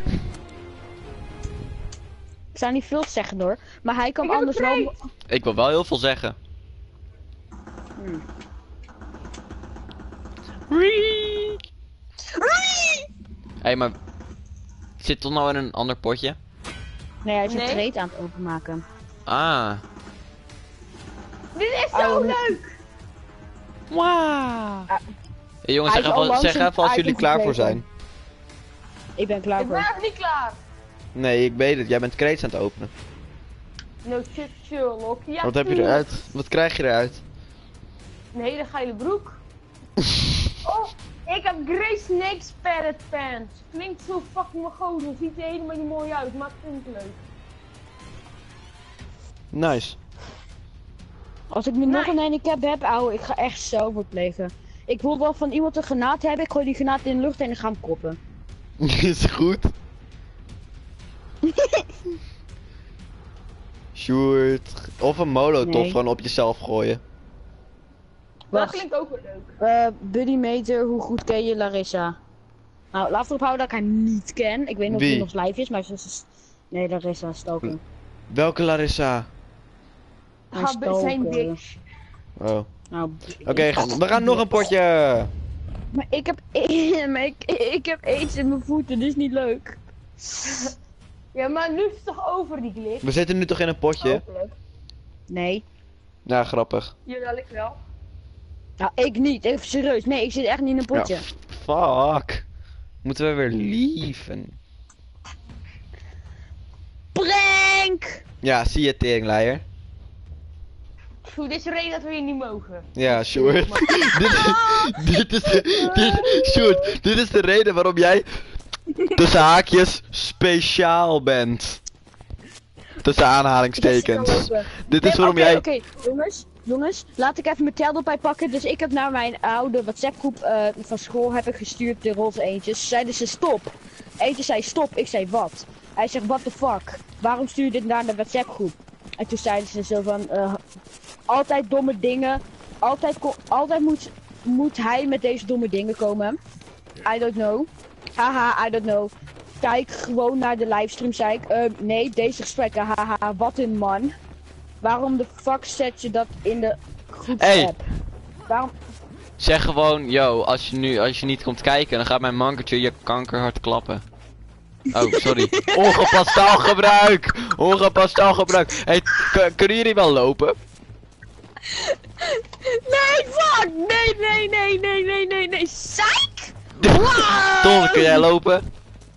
Ik zou niet veel zeggen hoor, maar hij kan Ik heb anders een wel... Ik wil wel heel veel zeggen. Hé, maar zit toch nou in een ander potje? Nee, hij is een Nee. trade aan het openmaken. Ah. Dit is zo Oh. leuk! Wow. Hey, jongens, Hij zeg is al even, lang zeg zijn even als jullie item klaar voor gekregen. zijn. Ik ben klaar Ik ben voor. echt niet klaar. Nee, ik weet het. Jij bent crates aan het openen. No shit, Sherlock. Ja, Wat heb je tuurlijk. eruit? Wat krijg je eruit? Een hele geile broek. Oh, ik heb Grey Snake's Parrot Pants. Klinkt zo fucking magoos, ziet er helemaal niet mooi uit, maar het klinkt leuk. Nice. Als ik nu nog een handicap heb, ouwe, ik ga echt zelfmoord plegen. Ik wil wel van iemand een granaat hebben, ik gooi die granaat in de lucht en ik ga hem koppen. Is goed. Sjoerd. Of een molotov Nee. gewoon op jezelf gooien. Dat Wacht. klinkt ook wel leuk. Buddy Meter, hoe goed ken je Larissa? Nou, laat erop houden dat ik haar niet ken. Ik weet niet of Wie? ze nog live is, maar ze is... Nee, Larissa, stalker. Welke Larissa? Mijn Ga bij zijn stalker. bitch. Oh. Nou, Oké, we gaan nog een potje. Maar ik heb, maar ik heb aids in mijn voeten, dus niet leuk. Ja, maar nu is het toch over die glitch? We zitten nu toch in een potje? Hopelijk. Nee. Ja, grappig. Jawel, ik wel. Nou, ik niet. Even serieus. Nee, ik zit echt niet in een potje. Fuck. Moeten we weer lieven? Prank! Ja, zie je teringleier? Goed, dit is de reden dat we hier niet mogen. Ja, Sjoerd. Dit is de reden waarom jij tussen haakjes speciaal bent. Tussen aanhalingstekens. Dit is waarom jij... Oké, jongens, laat ik even mijn tel erbij pakken. Dus ik heb naar mijn oude WhatsApp groep van school heb ik gestuurd de roze eentjes. Zeiden ze stop. Eentje zei stop, ik zei wat. Hij zegt what the fuck. Waarom stuur je dit naar de WhatsApp groep? En toen zeiden ze zo van altijd domme dingen. Altijd moet hij met deze domme dingen komen. I don't know. Haha, I don't know. Kijk gewoon naar de livestream, zei ik. Nee, deze gesprekken, haha, wat een man. Waarom de fuck zet je dat in de groepsapp? Hey. Waarom? Zeg gewoon, yo, als je niet komt kijken, dan gaat mijn mankertje je kankerhard klappen. Oh, sorry. Ongepast taalgebruik! Ongepast taalgebruik. Hey, kunnen jullie wel lopen? Nee, fuck! Nee, psych! Ton, kun jij lopen?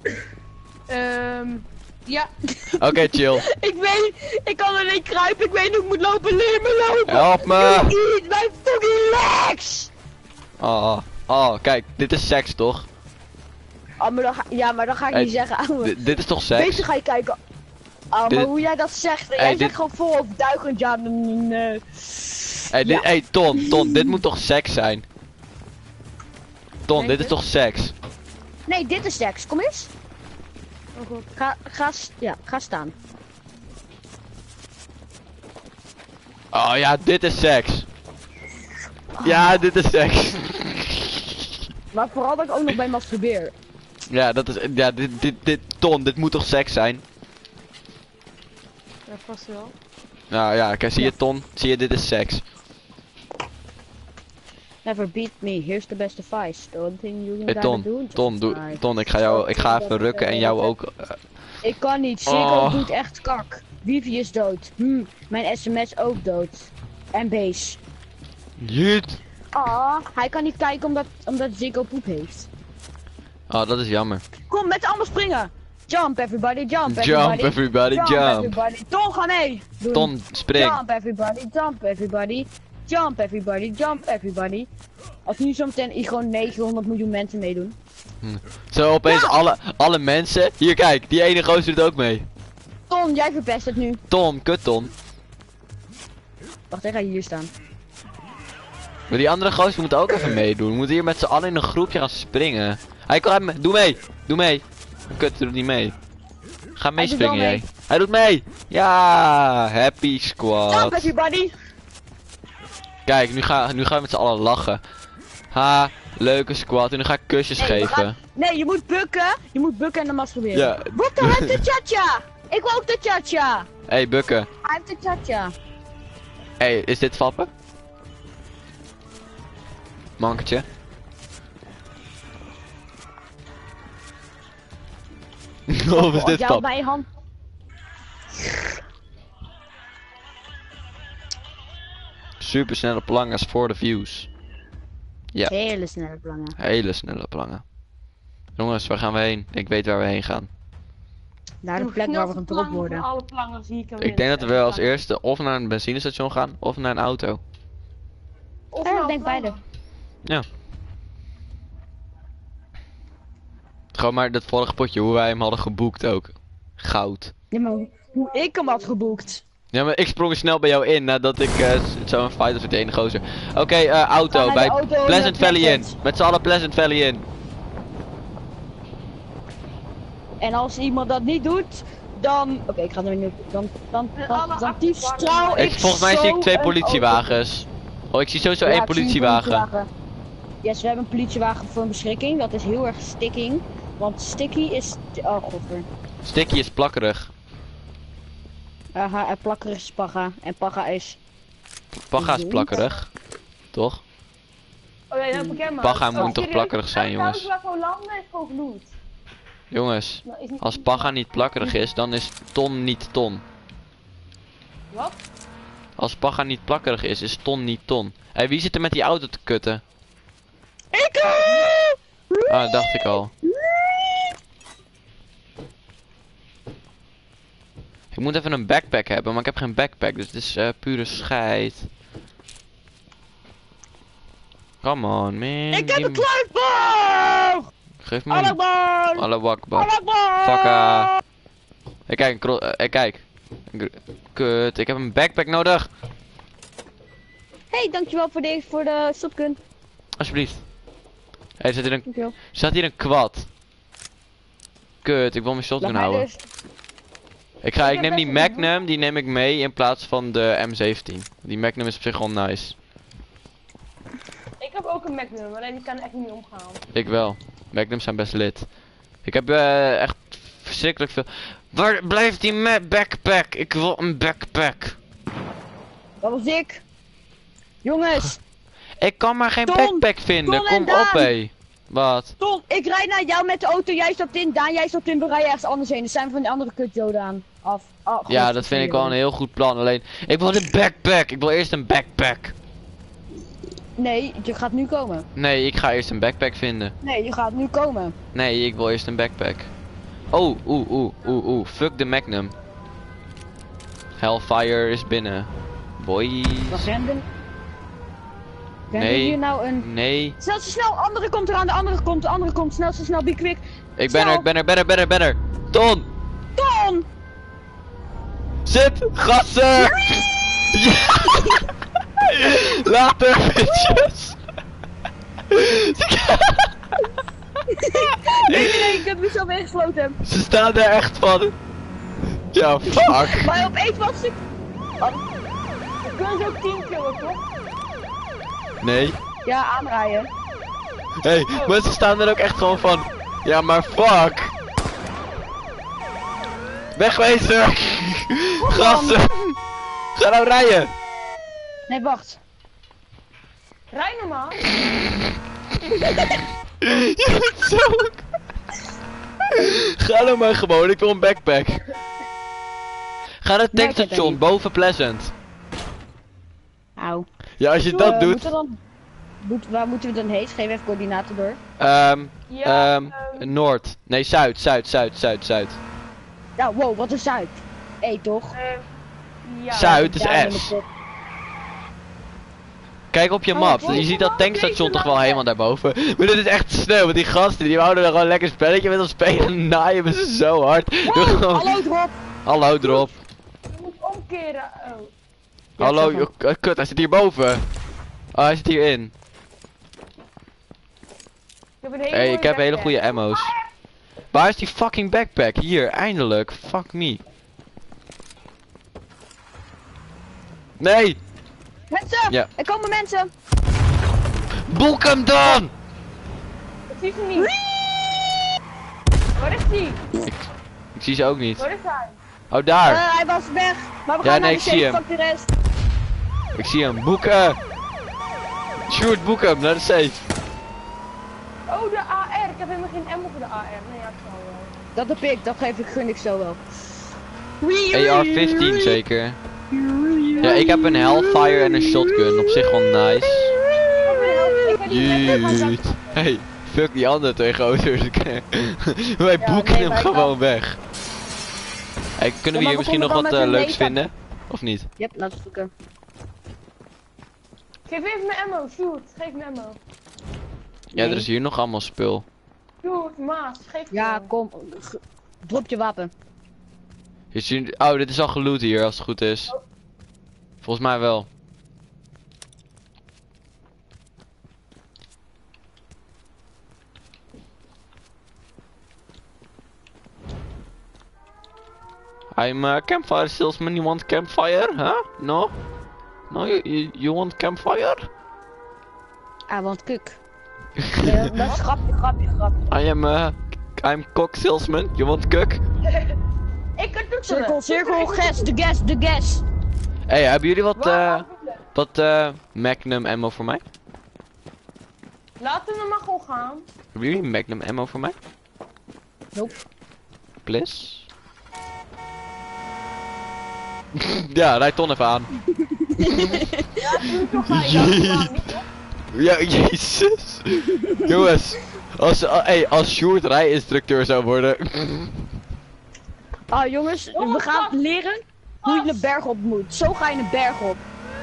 Ja. Oké, chill. Ik kan alleen kruipen, ik weet niet hoe ik moet lopen, leer me lopen! Help me! You eat my fucking legs! Oh, kijk, dit is seks toch? Oh, maar dan ga ik Hey, niet zeggen, ouwe. Dit is toch seks? Beter ga je kijken. Oh, Dit- maar hoe jij dat zegt, Hey, jij dit- zegt gewoon vol overtuigend, ja, nee. Hey, Ton, dit moet toch seks zijn? Ton, Denk dit is je? toch seks? Nee, dit is seks, kom eens. Oh god. Ga staan. Oh ja, dit is seks. Ja, dit is seks. Maar vooral dat ik ook nog bij masturbeer. Ja, dat is, ja, Ton, dit moet toch seks zijn? Ja, vast wel. Nou ja, kijk, zie je Ton? Zie je, dit is seks. Never beat me, here's the best advice. The only thing you Hey gotta Ton, do, Ton, Ton, ik ga even rukken en jou ook. Ik kan niet, Ziggo Oh. doet echt kak. Wifi is dood. Mijn sms ook dood. En base. Jut. Hij kan niet kijken omdat Ziggo poep heeft. Oh, dat is jammer. Kom, met z'n allen springen! Jump everybody, jump everybody. Jump everybody, jump. Everybody. Ton, ga mee! Doen. Ton, spring. Jump everybody, jump everybody. Jump everybody, jump everybody. Als nu zometeen gewoon 900 miljoen mensen meedoen. Zo opeens alle mensen. Hier kijk, die ene gozer doet ook mee. Ton, jij verpest het nu. Ton, kut Ton. Wacht, ik ga hier staan. Maar die andere gozer moet ook even meedoen. We moeten hier met z'n allen in een groepje gaan springen. Hij kan, doe mee. Kut, doet niet mee. Ga meespringen wel jij. mee. Hij doet mee. Ja, happy squad. Jump everybody! Kijk, nu gaan we met z'n allen lachen. Ha, leuke squad. En nu ga ik kusjes Nee, we geven. gaan- Nee, je moet bukken. Je moet bukken en dan masturberen. Ja. Wat de heck de cha-cha? Ik wil ook de cha-cha. Hey, bukken. Hij heeft de cha-cha. Hey, is dit vappen? Mankertje. Of is dit Jij vappen? mijn hand. Super snelle plangen voor de views. Ja, Hele snelle plangen. hele snelle plangen. Jongens, waar gaan we heen? Ik weet waar we heen gaan. Naar de De plek waar we snelste gedropt plangen worden. van alle plangen zie ik Ik denk dat we als eerste of naar een benzinestation gaan of naar een auto. Of Ja, nou ik denk plangen. beide. Ja. Gewoon maar dat vorige potje, hoe wij hem hadden geboekt ook. Goud. Ja, maar hoe ik hem had geboekt. Ja, maar ik sprong er snel bij jou in nadat ik zo'n fight was met de ene gozer. Oké, auto, Ga naar de bij auto, Pleasant naar Valley in. Pleasant. Met z'n allen Pleasant Valley in. En als iemand dat niet doet, dan... Oké, ik ga er nu... Dan alle diefstraal ik Volgens mij zie ik zo 2 een politiewagens. Oh, ik zie sowieso auto. 1 Ja, ik zie een politiewagen. Yes, we hebben een politiewagen voor een beschikking. Dat is heel erg sticking. Want sticky is... Oh, godver. Sticky is plakkerig. Aha, en plakkerig is paga. En paga is... Paga is plakkerig. Toch? Oh ja, dat bekend maar. Paga moet toch plakkerig zijn, jongens. Waar gewoon landen is gewoon gloed. Jongens, Nou, is niet als paga niet plakkerig is, dan is ton niet ton. Wat? Als paga niet plakkerig is ton niet ton. Hé, wie zit er met die auto te kutten? Ik! Ah, dat dacht ik al. Ik moet even een backpack hebben, maar ik heb geen backpack, dus het is pure scheid. Come on, man. Ik heb een kluifboog! Geef me een... Alakbar! Allahu Akbar. Alakbar! Fakka. Hey, kijk, kijk. Kut, ik heb een backpack nodig. Hey, dankjewel voor de shotgun. Alsjeblieft. Hey, Dankjewel. staat hier een quad. Kut, ik wil mijn shotgun Laat mij houden. dus... Ik heb neem best die een Magnum, die neem ik mee in plaats van de M17. Die Magnum is op zich wel nice. Ik heb ook een Magnum, maar die kan echt niet omgaan. Ik wel. Magnums zijn best lit. Ik heb echt verschrikkelijk veel... Waar blijft die backpack? Ik wil een backpack. Dat was ik. Jongens, Ik kan maar geen Tom, backpack vinden. Tom en Kom op, Daan. hé. Wat? Tom, ik rijd naar jou met de auto, jij stapt in, Daan, jij stapt in, we rijden ergens anders heen. Dan zijn we van die andere kutjoden aan. Af. Oh, Ja, goed, dat vind ik wel een heel goed plan. Alleen, ik wil de backpack. Ik wil eerst een backpack. Nee, je gaat nu komen. Nee, ik ga eerst een backpack vinden. Nee, je gaat nu komen. Nee, ik wil eerst een backpack. Oh, oeh. Fuck de Magnum. Hellfire is binnen. Boys. Wat renden? Renden Nee. hier nou een... Nee. Snel, snel, andere komt eraan, de andere komt, snel, be quick. Ik ben er. Ton! Ton! Zit! Gassen! Ja! Later, bitches! Nee, ik heb mezelf ingesloten. Ze staan daar echt van. Ja, fuck. Maar opeens was ik... We kunnen ze ook 10 killen, toch? Nee. Ja, aanrijden. Hey, maar ze staan er ook echt gewoon van. Ja, maar fuck. Wegwezen! Gassen! Ga nou rijden! Nee, wacht. Rij normaal. Je moet zo. Ga nou maar gewoon, ik wil een backpack. Ga naar het Nee, ik heb tankstation niet. boven Pleasant. Auw. Ja, als je dat doet. Waar moeten we dan heen? Geef even coördinaten door. Ja, Noord. Nee, zuid. Ja, wow, wat is Zuid? Hé, toch? ja. Zuid is Daar in de S. pot. Kijk op je Oh, map. wat? Je ziet dat tankstation toch wel Deze helemaal daarboven. Maar dit is echt snel, want die gasten die wouden er gewoon lekker spelletje met ons spelen. En naaien we ze zo hard. Doe Wow, gewoon- hallo Drop. Hallo Drop. Je moet omkeren. Oh. Ja, Hallo, zeg kut, hij zit hierboven. Oh, hij zit hierin. Ik heb een hele Hey, mooie ik heb hele backpack. goede ammo's. Waar is die fucking backpack? Hier, eindelijk. Fuck me. Nee! Mensen, Ja. er komen mensen. Boek hem dan! Ik zie ze niet. Waar is die? Ik zie ze ook niet. Waar is hij? Oh, daar. Hij was weg. Maar we Ja, gaan nee, naar ik de zie safe, hem. fuck de rest. Ik zie hem. Boeken! Shoot, boek hem naar de safe. Oh, de AR. Ik heb helemaal geen ammo voor de AR. Nee, ja, ik zal wel. Dat heb ik, gun ik zo wel. AR-15 zeker. Ja, ik heb een Hellfire en een shotgun. Op zich wel nice. Ik heb die net nog aan Jeet. Hey, fuck die andere twee gozers. Wij boeken nee, hem maar ik gewoon weg. Hey, kunnen we maar hier we misschien nog konden wat dan met een leuks meta- vinden? Of niet? Yep, laten we zoeken. Geef even mijn ammo, shoot. Geef me ammo. Ja, er Nee. is hier nog allemaal spul. Shoot, Maas. Geef me Ja, ammo. kom. Drop je wapen. Oh, dit is al geloot hier als het goed is. Volgens mij wel. I'm a campfire salesman, you want campfire? Huh? No? No, you want campfire? I want kuk. Nee, dat is grapje. I'm cock salesman, you want cook? Ik kan toeteren. Cirkel, de gas. Hey, hebben jullie Waar? wat Magnum ammo voor mij? Laten we maar gewoon gaan. Hebben jullie Magnum ammo voor mij? Nope. Please? Ja, rijd Ton even aan. Toch ga je dan niet. Ja, jezus. Jongens, als Sjoerd rijinstructeur zou worden. Ah jongens, we gaan leren hoe je een berg op moet. Zo ga je een berg op.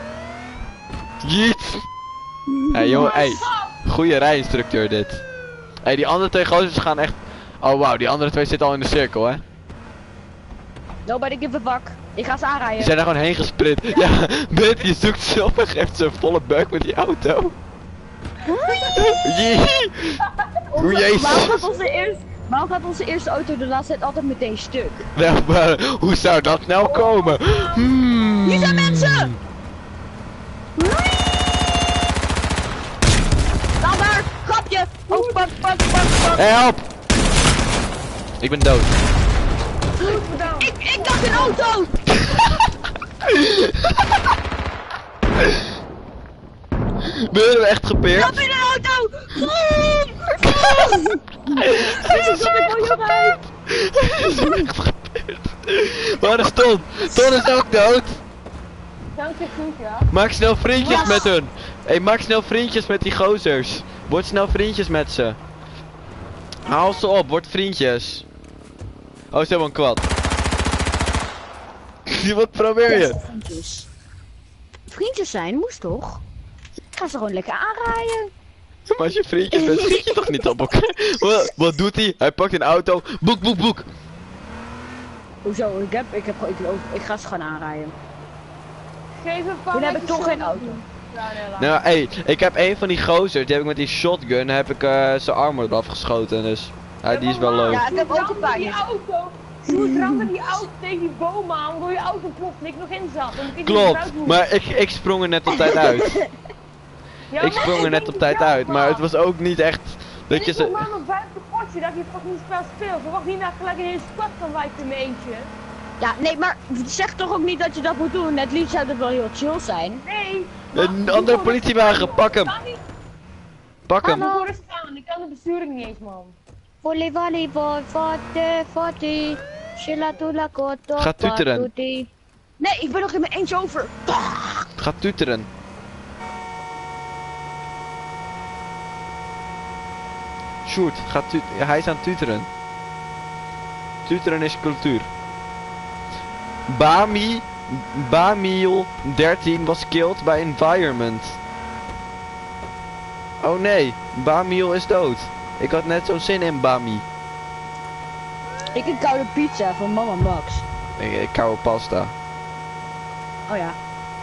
Jeet. Hey jongen, goeie rijinstructeur dit. Hey, die andere twee gozers gaan echt... Oh wauw, die andere twee zitten al in de cirkel, hè. Nobody give a fuck. Ik ga ze Die aanrijden. zijn er gewoon heen gesprint. Ja, Brit, je zoekt ze op en geeft ze een volle buik met die auto. Jee. Oeh, Waarom gaat onze eerste auto de laatste tijd altijd meteen stuk? Nou, maar hoe zou dat nou komen? Hier zijn mensen! Laat maar! Grapje! Oh, pak. Help! Ik ben dood. Ik dacht een auto! Ben je echt gepeerd? Stap in een auto! Dit is echt gepeerd. Waar is Ton? Ton is ook dood. Dank je goed, ja. Maak snel vriendjes Yes. met hun. Hey, maak snel vriendjes met die gozers. Word snel vriendjes met ze. Haal ze op, word vriendjes. Oh, ze hebben een kwad. Wat probeer je? Vriendjes zijn, moest toch? Ik ga ze gewoon lekker aanrijden. Maar als je vriendjes bent, schiet je toch niet op elkaar? Wat doet hij? Hij pakt een auto. Boek. Hoezo? Ik ga ze gewoon aanrijden. Geef een paar. Toen heb ik toch geen auto. Ja, nee, laat. Nou, hey, ik heb een van die gozers, die heb ik met die shotgun, heb ik zijn armor eraf geschoten, dus die is wel leuk. Ja, ik heb ook een paar. Die auto. Sjoerd ramde die auto tegen die boom aan, waardoor je auto plotseling ik nog in zat. En ik niet Klopt, eruit moest. maar ik sprong er net op tijd uit. Ja, Ik maar sprong er net denk op het tijd zelf uit, maar wel. het was ook niet echt dat je Ik kom ze... maar mijn vijfde potje dat je fucking spel speelt. Verwacht niet dat gelijk een hele stad kan wijken in mijn eentje. Ja, nee, maar zeg toch ook niet dat je dat moet doen. Het liefst zou het wel heel chill zijn. Nee. Een andere politiewagen, pak hem. Pak hem. Hallo. Ik staan, ik kan de besturing niet eens, man. Volley, forte. Shilatula koto. Ga tuteren. patuti. Nee, ik ben nog in mijn eentje over. Ga tuteren. Sjoerd, hij is aan het tuteren. Tuteren is cultuur. Bamiel 13 was killed by environment. Oh nee, Bamiel is dood. Ik had net zo'n zin in Bami. Ik een koude pizza van Mama Max. Ik koude pasta. Oh ja.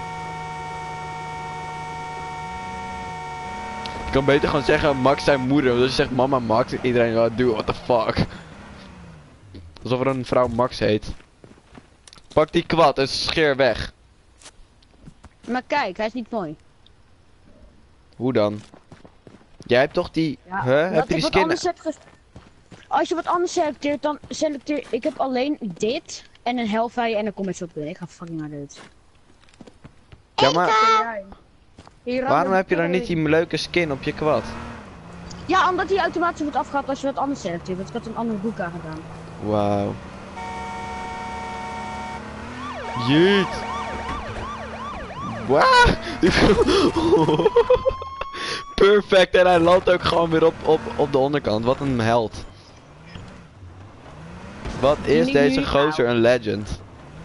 Ik kan beter gewoon zeggen Max zijn moeder, want als je zegt mama Max, iedereen gaat doen, what the fuck. Alsof er een vrouw Max heet. Pak die kwad en scheer weg. Maar kijk, hij is niet mooi. Hoe dan? Jij hebt toch die... Ja, Huh? Heb je die skin... Als je wat anders selecteert, dan selecteer... Ik heb alleen dit en een Hellfire en een Combat Shotgun. Ik ga fucking naar dit. Ja, maar Hier, waarom heb je dan niet die leuke skin op je kwad? Ja, omdat die automatisch wordt afgehaald als je wat anders selecteert. Want ik had een andere boek aan gedaan. Wauw. Jeet. Wow. Perfect. En hij landt ook gewoon weer op de onderkant. Wat een held. Wat is Niet deze nu, gozer een legend.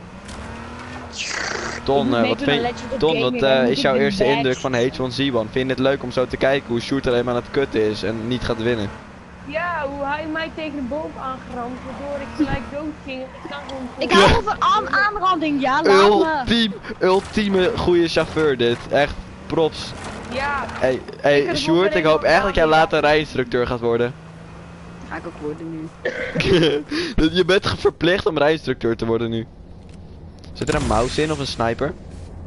Ton, wat is jouw eerste indruk van H1Z1? Vind je het leuk om zo te kijken hoe Sjoerd alleen maar aan het kutten is en niet gaat winnen? Ja, hoe hij mij tegen de boom aangeramd, waardoor ik gelijk dood ging. Ik kan gewoon... Ik hou van aanranding, ja, laat me. Ultieme goede chauffeur dit. Echt props. Ja. Hey Sjoerd, ik hoop echt dat jij later rijinstructeur gaat worden. Ga ik ook worden nu. Je bent verplicht om rijinstructeur te worden nu. Zit er een mouse in of een sniper?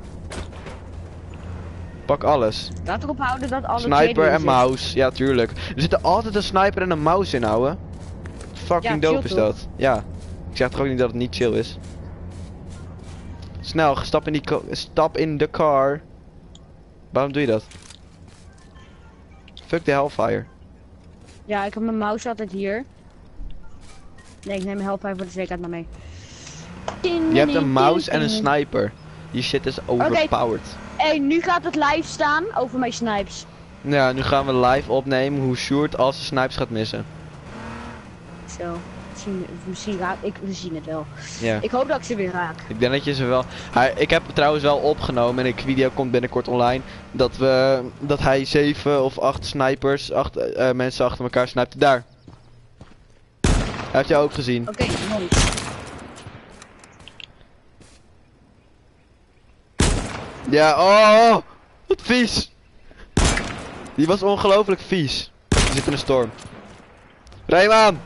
Pak alles. Laat erop houden dat alle Sniper en zit. mouse, ja tuurlijk. Er zit er altijd een sniper en een mouse in, ouwe. Fucking Ja, dope chill is dat. Ja. Ik zeg toch ook niet dat het niet chill is. Snel, stap in de car. Waarom doe je dat? Fuck de Hellfire. Ja, ik heb mijn mouse altijd hier. Nee, ik neem mijn Hellfire voor de zekerheid maar mee. Je hebt een mouse en een sniper. Die shit is overpowered. Hey, nu gaat het live staan over mijn snipes. Ja, nu gaan we live opnemen hoe Sjoerd als de snipes gaat missen. Zo. Misschien raak ik, we zien het wel. Ja. Ik hoop dat ik ze weer raak. Ik denk dat je ze wel... Ik heb trouwens wel opgenomen en de video komt binnenkort online. Dat hij 7 of 8 snipers, 8 mensen achter elkaar snipte. Daar. Heb je ook gezien. Oké, mooi. Ja, oh, wat vies. Die was ongelooflijk vies. Die zit in een storm. Rij hem aan.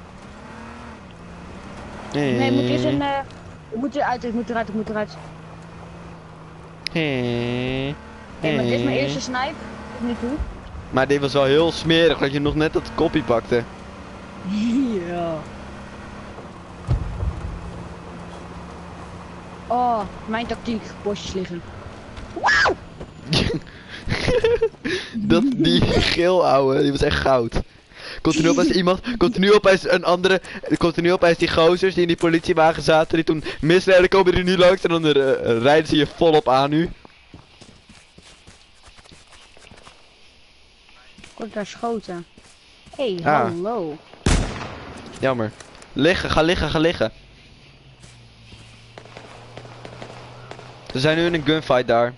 Nee, moet eerst een... ik moet eruit. Oké, maar dit is mijn eerste snipe. Tot nu toe. Maar dit was wel heel smerig dat je nog net dat koppie pakte. Ja. Oh, mijn tactiek. Bosjes liggen. Wauw! Die geel ouwe, die was echt goud. Komt er nu opeens die gozers die in die politiewagen zaten, die toen misrijden, komen er nu langs en dan rijden ze je volop aan nu. Kort daar schoten. Hey, Ah. hallo. Jammer. Ga liggen. We zijn nu in een gunfight daar.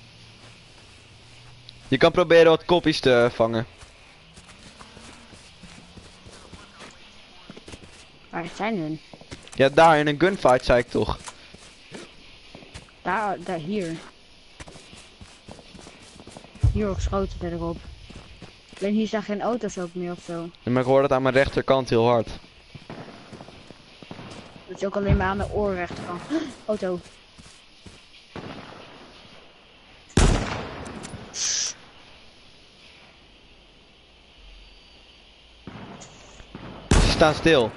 Je kan proberen wat koppies te vangen. Waar zijn hun? Ja, daar in een gunfight zei ik toch. Daar, hier. Hier wordt geschoten verderop. Alleen hier staan geen auto's ook meer of zo. Ja, maar ik hoor dat aan mijn rechterkant heel hard. Dat is ook alleen maar aan mijn oor rechterkant. Auto. Ze staan stil.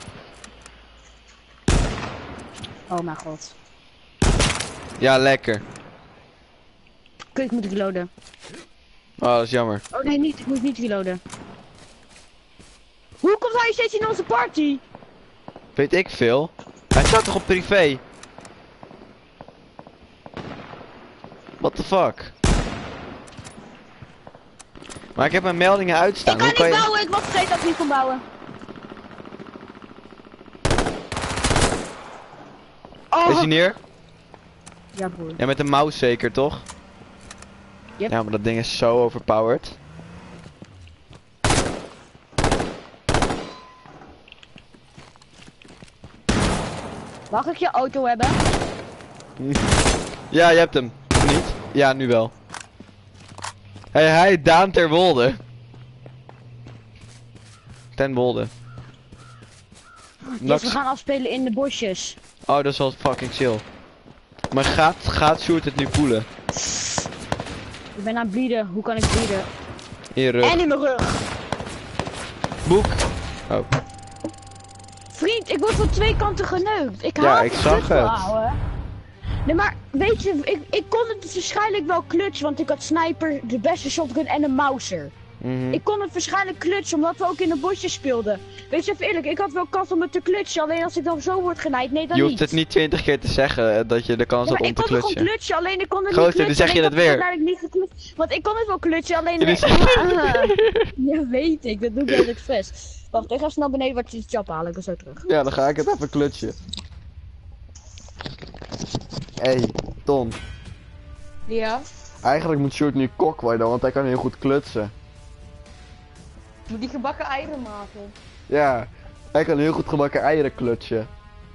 Oh mijn god. Ja, lekker. Kut, ik moet reloaden. Oh, dat is jammer. Oh nee, niet. Ik moet niet reloaden. Hoe komt hij steeds in onze party? Weet ik veel. Hij staat toch op privé? What the fuck? Maar ik heb mijn meldingen uitstaan. Ik kan Hoe kan niet je... bouwen, ik was vergeten dat ik niet kon bouwen. Oh. Is hij neer? Ja broer. Ja, met de mouse zeker, toch? Yep. Ja, maar dat ding is zo overpowered. Mag ik je auto hebben? Ja, je hebt hem. Niet? Ja, nu wel. Hey, Daan ter Wolde. Ten Wolde. Dus we gaan afspelen in de bosjes. Oh, dat is wel fucking chill. Maar gaat Sjoerd het nu voelen? Ik ben aan het bleeden. Hoe kan ik bleeden? In je rug. En in mijn rug. Boek. Oh. Vriend, ik word van twee kanten geneukt. Ik Ja, haat ik zag het. ouwe. Nee, maar weet je, ik kon het waarschijnlijk wel klutsen, want ik had sniper, de beste shotgun en een mouser. Mhm. Ik kon het waarschijnlijk klutsen, omdat we ook in de bosjes speelden. Wees even eerlijk, ik had wel kans om het te klutsen, alleen als ik dan zo word genaaid, nee dan Je niet. hoeft het niet 20 keer te zeggen dat je de kans Ja, had maar om ik te kon het gewoon klutsen. klutsen, alleen ik kon het Gozer, niet klutsen. dan zeg je en ik het had weer. uiteindelijk niet geklutst. Want ik kon het wel klutsen, alleen... Je is- Ja, weet ik, dat doe ik heel expres. Wacht, ik ga snel beneden wat je chap halen, ik ben zo terug. Ja, dan ga ik het even klutsen. Hey, Ton. Ja. Eigenlijk moet Sjoerd nu kok worden, want hij kan heel goed klutsen. Moet die gebakken eieren maken. Ja, hij kan heel goed gebakken eieren klutsen.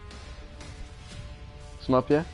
Snap je?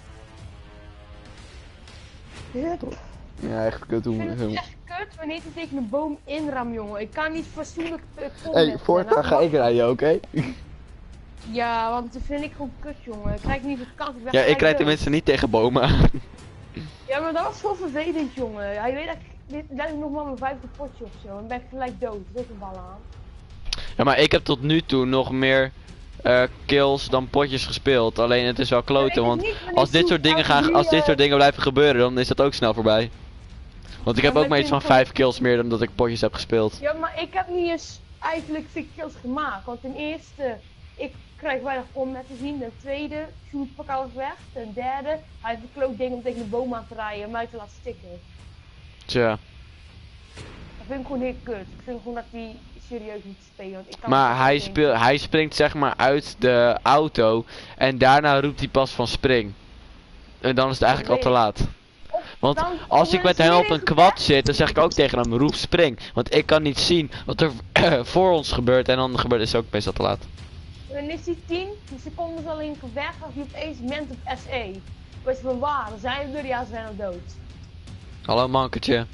Ja. Ja, echt kut Ik vind hoe... het echt kut wanneer ik tegen een boom inram, jongen. Ik kan niet fatsoenlijk Hey, voortaan ga ik rijden, oké? Ja, want dat vind ik gewoon kut, jongen. Ik krijg niet de kans. Ja, ik rijd tenminste niet tegen bomen aan. Ja, maar dat was zo vervelend, jongen. Hij weet dat ik nog maar mijn 5e potje of zo. En ben ik gelijk dood. Druk een bal aan. Ja, maar ik heb tot nu toe nog meer kills dan potjes gespeeld. Alleen het is wel kloten, want als dit soort dingen als dit soort dingen blijven gebeuren, dan is dat ook snel voorbij. Want ik heb Ja, ook maar iets van 5 kills meer dan dat ik potjes heb gespeeld. Ja, maar ik heb niet eens eigenlijk 4 kills gemaakt. Want ten eerste, ik krijg weinig combat te zien. Ten tweede, shoot pak alles weg. Ten derde, hij heeft een kloot ding om tegen de boom aan te rijden en mij te laten stikken. Tja. Dat vind ik gewoon heel kut. Ik vind gewoon dat hij serieus moet spelen. Want ik kan Maar niet denken. hij springt zeg maar uit de auto en daarna roept hij pas van spring. En dan is het eigenlijk al te laat. Want Dan- als dan ik met is hem op midden een in kwad zit, dan zeg ik ook tegen hem, roep spring. Want ik kan niet zien wat er voor ons gebeurt en dan gebeurt is het ook meestal te laat. Dan is hij 10 seconden alleen weg als hij opeens ment op SE. Wees van waar, dan zijn we er, ja, ze zijn al dood. Hallo mankertje.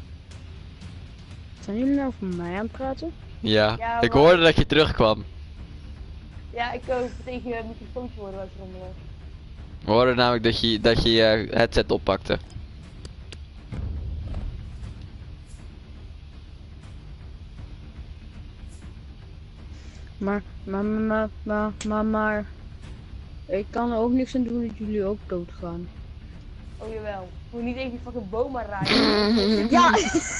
Zijn jullie nou voor mij aan het praten? Ja, Ja, ik maar- hoorde dat je terugkwam. Ja, ik ook tegen je microfoontje worden was rommelen. We hoorden namelijk dat je je headset oppakte. Maar... Ik kan er ook niks aan doen dat jullie ook doodgaan. Oh jawel, moet niet even die fucking boom maar rijden. Ja!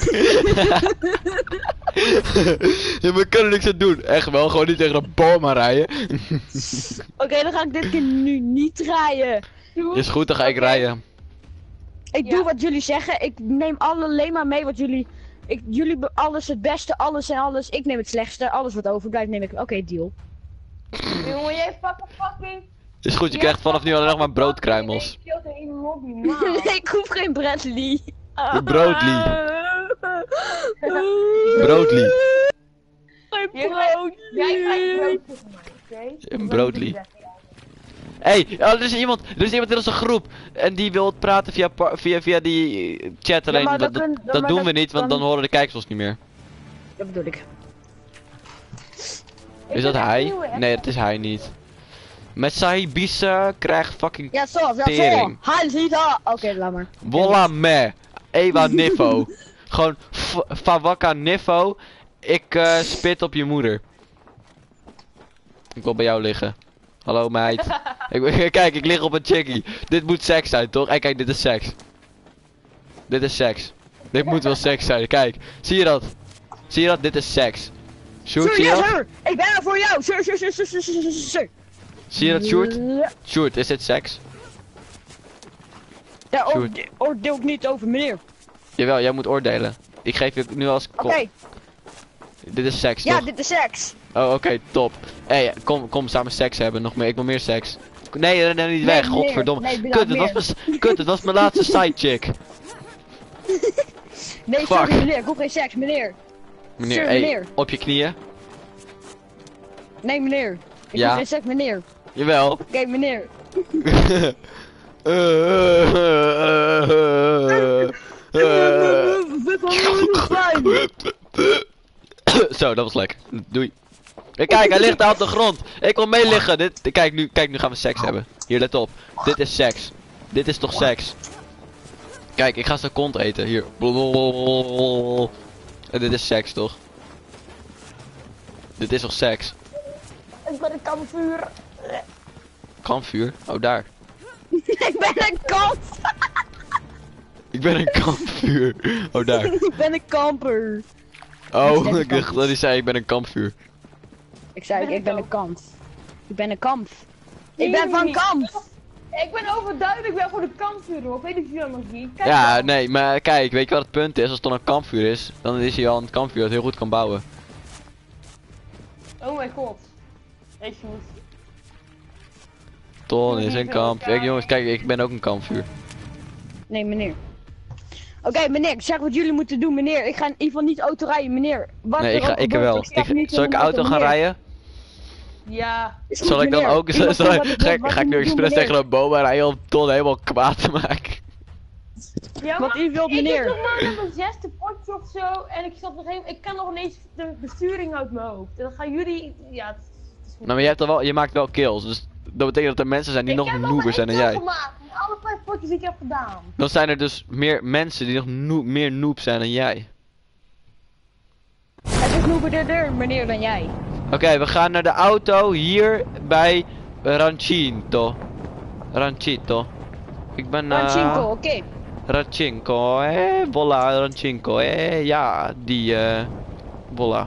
Ja, we kunnen niks aan doen. Echt wel, gewoon niet tegen een boom aan rijden. Oké, dan ga ik dit keer nu niet rijden. Is goed, dan ga ik rijden. Ik Ja. doe wat jullie zeggen. Ik neem alleen maar mee wat jullie... alles het beste, alles en alles. Ik neem het slechtste. Alles wat overblijft neem ik... Oké, deal. Jongen, jij pakt een fucking... Is goed, je krijgt vanaf nu alleen nog maar broodkruimels. Je killt een lobby, man. Ik hoef geen Bradley. Broadly. Broadly. Geen Jij Broadly. krijgt broodjes van mij, oké? Een broodly. Hey, er is iemand in onze groep en die wil praten via die chat, alleen maar dat, dan kun- dat maar doen dat we niet, want dan kan- horen de kijkers ons niet meer. Dat bedoel ik. Is dat hij? Nee, dat is hij niet. Met Sahibisa krijgt fucking Ja, zo. Tering. Hij ziet dat. Oké, laat maar. Wolla me. Ewa Niffo. Gewoon Fawaka Niffo. Ik spit op je moeder. Ik wil bij jou liggen. Hallo meid. Kijk, ik lig op een chickie. Dit moet seks zijn, toch? Hey, kijk, dit is seks. Dit is seks. Dit moet wel seks zijn. Kijk, zie je dat? Zie je dat? Dit is seks. Sjoerd, Sir, zie je ja, dat? sir. Ik ben er voor jou. Sir. Zie je dat, Sjoerd? Ja. Sjoerd, is dit seks? Ja, Sjoerd. oordeel ik niet over, meneer. Jawel, jij moet oordelen. Ik geef je nu als Oké, Dit is seks, ja, toch? dit is seks. Oh, oké, top. Hey, kom samen seks hebben. Nog meer, ik wil meer seks. Nee, ren niet weg, meer. godverdomme. Nee, bedankt, Kut, het was mijn laatste sidechick. Nee, Fuck. sorry, meneer. Ik hoef geen seks, meneer. Meneer, Sir, hey, meneer. op je knieën. Nee, meneer. Ik Ja. hoef geen seks, meneer. Jawel. Oké, meneer. Zo, dat was lekker. Doei. Kijk, hij ligt daar op de grond. Ik wil meeliggen. Kijk, nu gaan we seks hebben. Hier, let op. Dit is seks. Dit is toch seks? Kijk, ik ga zijn kont eten. Hier. En dit is seks, toch? Dit is toch seks? Ik ben een kampvuur. Kampvuur? Oh, daar. Ik ben een kant. Ik ben een kampvuur. Oh, daar. Ik ben een kamper. Oh, steeds ik dacht dat hij zei ik ben een kampvuur. Ik zei, Ben ik ik ben ook. een kamp. Ik ben een kamp. Nee, Ik ben van nee. kamp. Ik ben overduidelijk, ik ben voor de kampvuur op. Weet je veel magie? Kijk Ja, dan. nee, maar kijk, weet je wat het punt is? Als het dan een kampvuur is, dan is hij al een kampvuur dat heel goed kan bouwen. Oh mijn god. Hey, Sjoerd. Ton is een kampvuur. Kijk jongens, kijk, ik ben ook een kampvuur. Nee, meneer. Oké, meneer, zeg wat jullie moeten doen, meneer. Ik ga in ieder geval niet auto rijden, meneer. Wat Nee, er ook ik gebeurt, wel. stap niet Zal in ik de auto gaan meneer. rijden? Ja. Is goed, Zal ik dan meneer. ook, Iemand zegt wat ik wil, wat ga ik je nu moet doen, expres tegen meneer. een boom rijden om Ton helemaal kwaad te maken? Ja, Wat maar u wilt, Ik meneer. heb nog maar met mijn 6e potje of zo. En ik zat nog even. Ik kan nog ineens de besturing uit mijn hoofd. En dan gaan jullie. Ja, het is goed. Nou, maar je maakt wel kills, dus dat betekent dat er mensen zijn die nog Ik heb noober zijn dan jij. gemaakt. Alle 5 potjes die ik heb gedaan. Dan zijn er dus meer mensen die nog meer noob zijn dan jij. Het is noeberder, meneer, dan jij. Oké, we gaan naar de auto hier bij Rancinto. Rancito. Ik ben Ranchinko, oké. Rancinco, Bolla Rancinco, ja, die Bolla.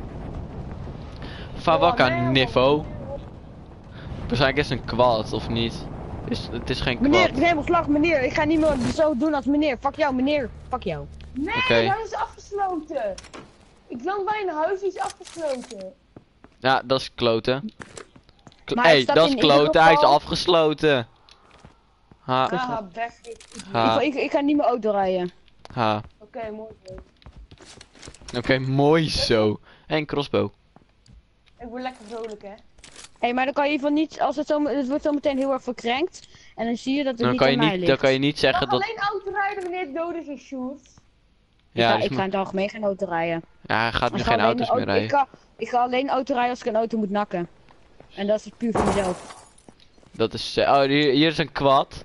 Favaka Niffo. Waarschijnlijk is het een kwad, of niet? Het is geen Meneer, ik kwad. ben helemaal slag, meneer. Ik ga niet meer zo doen als meneer. Fuck jou, meneer. Fuck jou. Nee, Oké. het huis is afgesloten. Ik woon bij een huis die is afgesloten. Ja, dat is kloten. Maar hij Hey, staat dat is in ieder kloten, hij is geval- afgesloten. Ha, Haha, back. ha, Ik ga niet meer auto rijden. ha. Oké, mooi zo. Oké, mooi zo. En crossbow. Ik word lekker vrolijk, hè. Hé, maar dan kan je in ieder geval niet, als het wordt zo meteen heel erg verkrenkt. En dan zie je dat het Dan niet kan je aan mij niet, ligt. dan kan je niet Ik zeggen mag dat... alleen auto rijden wanneer het dood is in Sjoerd. Ja, ik dus ga in het algemeen geen auto rijden. ja, hij gaat nu Ik ga geen alleen auto's een meer auto- rijden. Ik ga alleen auto rijden als ik een auto moet nakken. En dat is puur voor mezelf. Dat is... oh, hier is een kwad.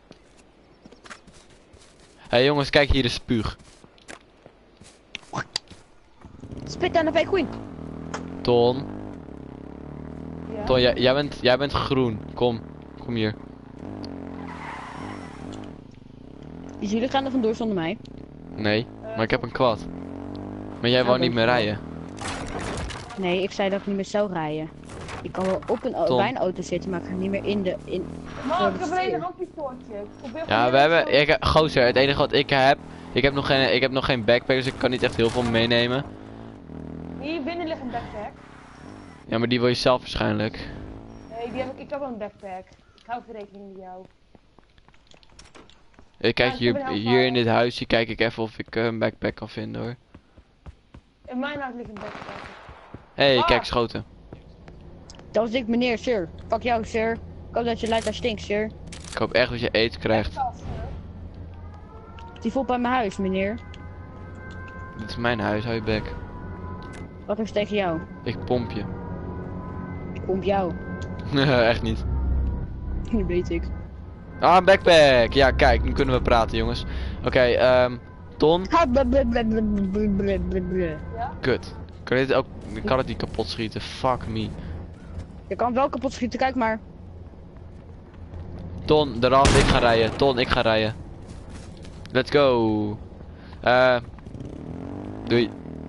Hé jongens, kijk, hier is spuug. Spit aan de fake queen. Ton. Ja. Ton, jij bent groen. Kom hier. Dus jullie gaan er vandoor zonder mij. Nee, maar ik heb een kwad. Maar jij wou niet meer rijden. Nee, ik zei dat ik niet meer zou rijden. Ik kan wel op een Tom. bij een auto zitten, maar ik ga niet meer in de... Maar ik het heb alleen stuur. een handpistooltje. Ik probeer Ja, gewoon we hebben... net zo- Gozer, het enige wat ik heb... Ik heb nog geen backpack, dus ik kan niet echt heel veel meenemen. Hier binnen ligt een backpack. Ja, maar die wil je zelf waarschijnlijk. Nee, die heb ik heb wel een backpack. Ik hou even rekening met jou. Ik kijk Ja, ik heb een hier helft in dit huisje, kijk ik even of ik een backpack kan vinden hoor. In mijn huis ligt een backpack. Hé, Ah. kijk, schoten. Dat was ik, meneer, sir. Fuck jou, sir. Ik hoop dat je lijdt daar stinkt, sir. Ik hoop echt dat je eten krijgt. Die voelt bij mijn huis, meneer. Dit is mijn huis, hou je bek. Wat is tegen jou? Ik pomp je. Ik pomp jou. Echt niet. Dat weet ik. Ah, een backpack! Ja, kijk, nu kunnen we praten jongens. Oké, Ton. Ha, blablabla. Ja? Kut. Ik kan het niet kapot schieten, fuck me. Je kan wel kapot schieten, kijk maar. Ton, eraf, ik ga rijden. Ton, ik ga rijden. Let's go. Doei.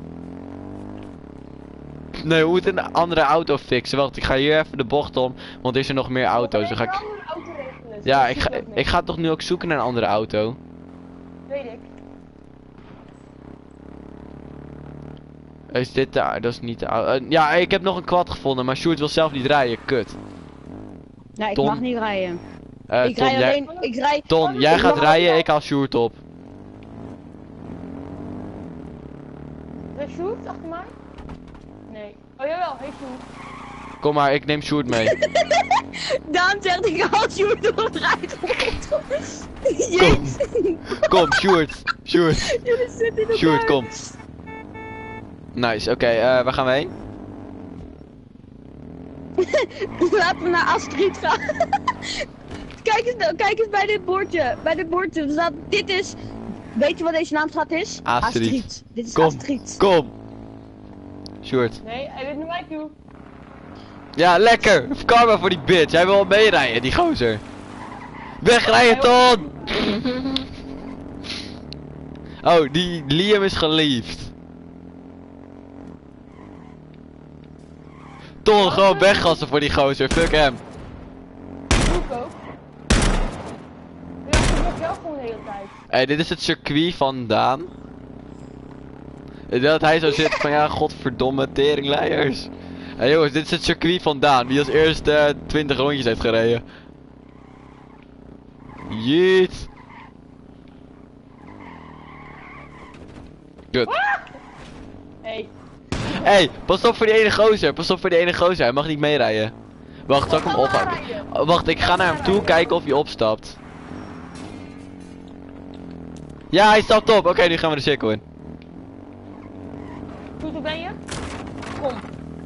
Nee, we moeten een andere auto fixen. Wacht, ik ga hier even de bocht om, want er is er nog meer auto's. Dan ga Een ik... andere auto regelen. Ja, Dat doet ook ik niks. ga toch nu ook zoeken naar een andere auto. Weet ik. Is dit daar? Dat is niet de auto. Ja, ik heb nog een quad gevonden, maar Sjoerd wil zelf niet rijden. Kut. Nee, ik Ton. mag niet rijden. Ik Ton, rij jij, alleen, ik rij... Ton, jij ik gaat mag rijden, alleen- ik haal Sjoerd op. De Sjoerd achter mij? Nee. Oh jawel, hey Sjoerd. Kom maar, ik neem Sjoerd mee. Daan zegt ik als je door rijdt. Kom. Kom, Sjoerd. Sjoerd. Jullie zitten in elkaar. Sjoerd, kom. Nice, oké, waar gaan we heen? Laten we naar Astrid gaan. Kijk eens bij dit bordje. Bij dit bordje er staat, dit is... Weet je wat deze naamstraat is? Astrid. Dit is Kom. Astrid. Kom. Sjoerd. Nee, hij weet naar mij toe. Ja, lekker. Karma voor die bitch. Hij wil meerijden, die gozer. Wegrijden, Ton! Oh, die Liam is geliefd. Ton, gewoon weggassen voor die gozer. Fuck hem. Doe ik ook. Ja, ik blok jou gewoon de hele tijd. Hey, dit is het circuit van Daan. Dat hij zo zit van ja, godverdomme teringleiers. Hey jongens, dit is het circuit van Daan. Die als eerste 20 rondjes heeft gereden. Jeet. Goed. Hey. Hey, pas op voor die ene gozer. Pas op voor die ene gozer. Hij mag niet meerijden. Wacht, zal ik hem oppakken? Oh, wacht, ik ga naar hem toe kijken of hij opstapt. Ja, hij stapt op. Oké, nu gaan we de cirkel in. Goed, hoe ben je? Kom.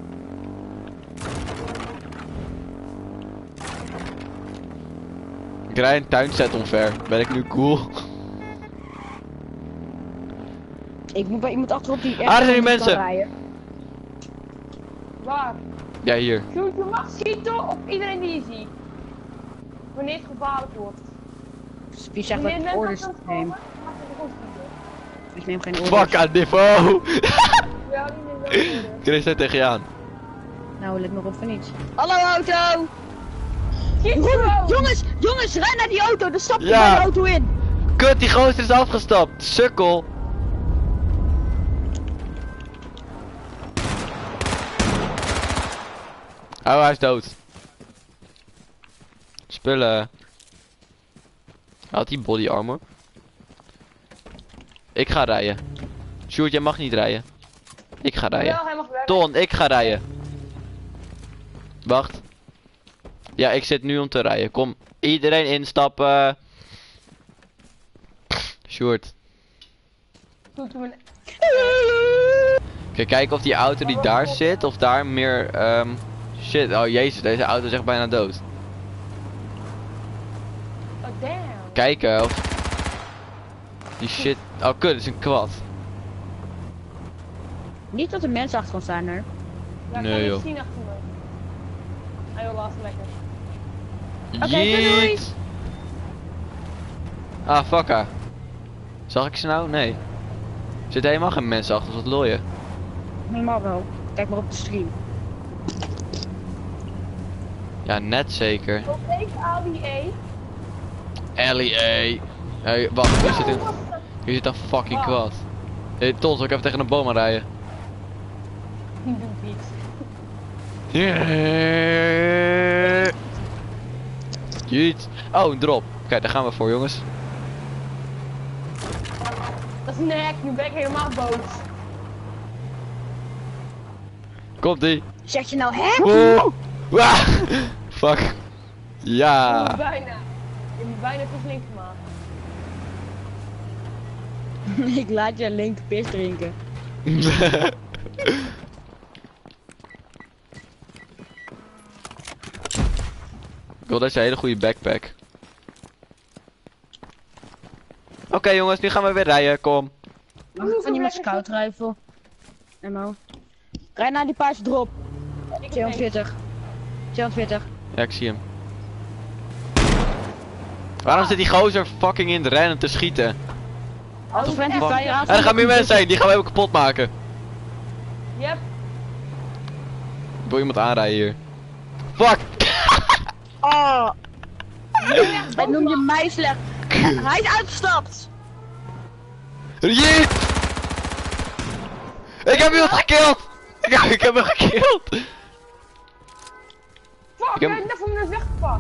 Ik rij een tuinset omver. Ben ik nu cool? Ik moet bij iemand achterop die Ah, er zijn die kan mensen. rijden. Waar? Ja, hier. Sjoerd, je mag schieten op iedereen die je ziet. Wanneer het gevaarlijk wordt. Dus wie zegt dat Wanneer ik mensen orders aan het neem? komen, mag je gewoon schieten. Ik neem geen orders. Fuck aan niveau. Ja, die neemt wel orders. Chris zei tegen je aan. Nou, let maar op van niets. Hallo auto! Schiet gewoon! Jongens, ren naar die auto, dan stap je Ja. bij de auto in. Kut, die gozer is afgestapt. Sukkel. Oh, hij is dood. Spullen. Had hij body armor? Ik ga rijden. Sjoerd, jij mag niet rijden. Ik ga rijden. Ja, hij mag weg. Ton, ik ga rijden. Wacht. Ja, ik zit nu om te rijden. Kom, iedereen instappen. Sjoerd. Goed, doe een... Kijk, kijken of die auto die daar zit, of daar meer, shit, oh jezus, deze auto is echt bijna dood. Oh, damn. Kijken of... Die shit, oh kut, het is een quad. Niet dat er mensen achter ons staan hoor. Ja, Nee, kan je joh. zien achter me. Ah joh, laat lekker. doei. Jeet. Ah, fuck haar. Zag ik ze nou? Nee. Er zitten helemaal geen mensen achter, wat lul je? Normaal wel. Kijk maar op de stream. Ja, net zeker. Op deze ADE. LEA. Hey, wacht, hier zit een fucking quad. Hey, Ton, zal ik even tegen een boom aan rijden? Die doet iets. Jeet. Oh, een drop. Kijk, daar gaan we voor, jongens. Dat is nek, nu ben ik helemaal boos. Komt ie. Zeg je nou hè? Oeh. Wah. Fuck. Ja. Bijna. Je hebt me bijna te flink gemaakt. Ik laat je link pis drinken. Ik wil deze hele goede backpack. Oké, jongens, nu gaan we weer rijden, kom. Mag ik van iemand scout rifle? Ammo. Rij naar die paarse drop. 240. 240. Ja, ik zie hem. Waarom zit die gozer fucking in het rennen te schieten? Als friendly fuck? fire aan. En er gaan meer mensen heen, die gaan we even kapot maken. Yep. Ik wil iemand aanrijden hier. Fuck! Oh, wat noem je mij slecht? Hij is uitgestapt. Jeet! Ik heb iemand gekild! Ik heb hem gekild! Fuck, Ik heb- jij hebt net van me net weggepakt.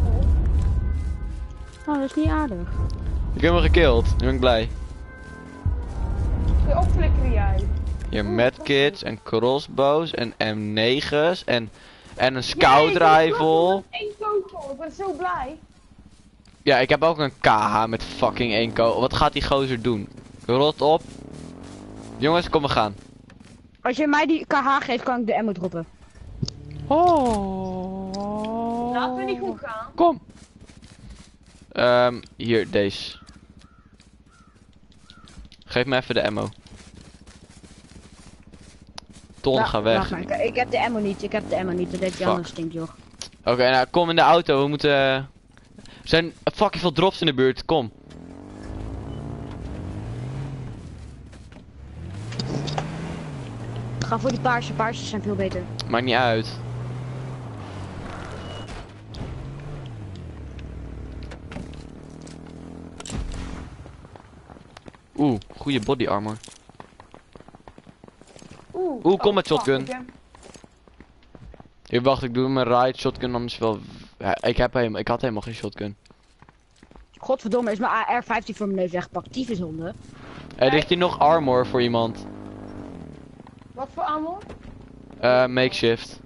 Oh, dat is niet aardig. Ik heb hem gekild, nu ben ik blij. Kun je opflikkeren jij? Hier medkits en crossbows en M9's en een scout rifle. Eén kogel, ik ben zo blij. Ja, ik heb ook een KH met fucking 1 kogel. Wat gaat die gozer doen? Rot op. Jongens, kom we gaan. Als je mij die KH geeft, kan ik de ammo droppen. Oh. Laten we niet goed gaan. Kom. Hier, deze. Geef me even de ammo. Ton, Nou, ga weg. wacht maar, ik heb de ammo niet, dat deed je Fuck. anders stinkt joh. Oké, nou kom in de auto, we moeten... Er zijn fucking veel drops in de buurt, kom. Ga voor die paarse zijn veel beter. Maakt niet uit. goede body armor. Oeh, combat fuck, shotgun. ik heb- Hier, wacht, ik doe mijn riot shotgun, anders wel... Ja, ik had helemaal geen shotgun. Godverdomme, is mijn AR-15 voor mijn neus weggepakt. Tyfushonden. Er ligt hier nog armor voor iemand. Wat voor ammo? Makeshift.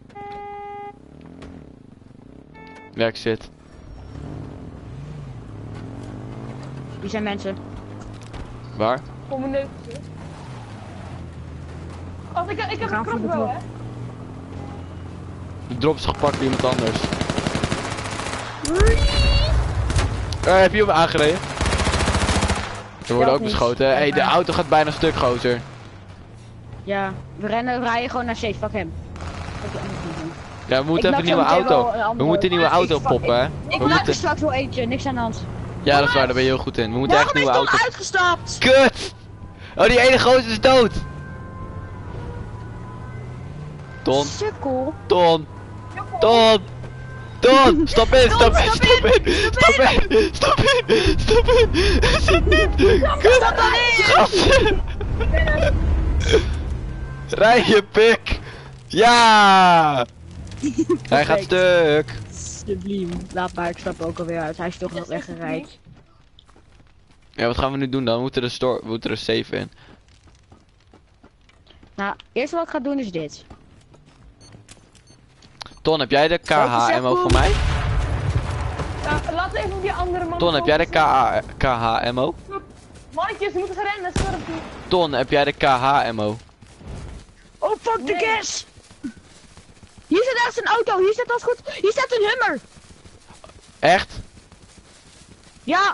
Werk zit. Wie zijn mensen? Waar? Voor mijn neus. Oh, ik heb gaan een voor de crossbow, vloer. hè? De drop is gepakt door iemand anders. Heb je op me aangereden? Er worden ook niet. beschoten. Hé, hey, de auto gaat bijna stuk, gozer. Ja, we rijden gewoon naar safe. Fuck hem. Ja, we moeten Ik even een mag nieuwe zo meteen auto. wel een andere- We moeten een nieuwe auto Ik- poppen, hè. Ik We maak er moeten... straks wel eentje, niks aan de hand. Ja, dat is waar, daar ben je heel goed in. We moeten echt een Waarom nieuwe is auto. Tom uitgestapt? Kut! Oh, die ene gozer is dood! Ton, Sukkel. Ton, Ton! Ton! Stop in, stop in, stop in! Stop in! Stop in! Stop in! Zit niet! Kut! Stop dan in! Gasten! Rij je pik! Ja! Hij gaat stuk! Subliem. Laat maar, ik stap ook alweer uit. Hij is toch nog weggereid. Ja, wat gaan we nu doen dan? We moeten er safe in. Nou, eerst wat ik ga doen is dit. Ton, heb jij de KH-MO voor mij? Laat even die andere man. Ton, heb jij de KH-MO? Mannetjes, we moeten gaan rennen, sorry. Ton, heb jij de KH-MO? Oh fuck de Nee. gas! Hier zit ergens een auto, hier zit als goed. Hier staat een Hummer! Echt? Ja!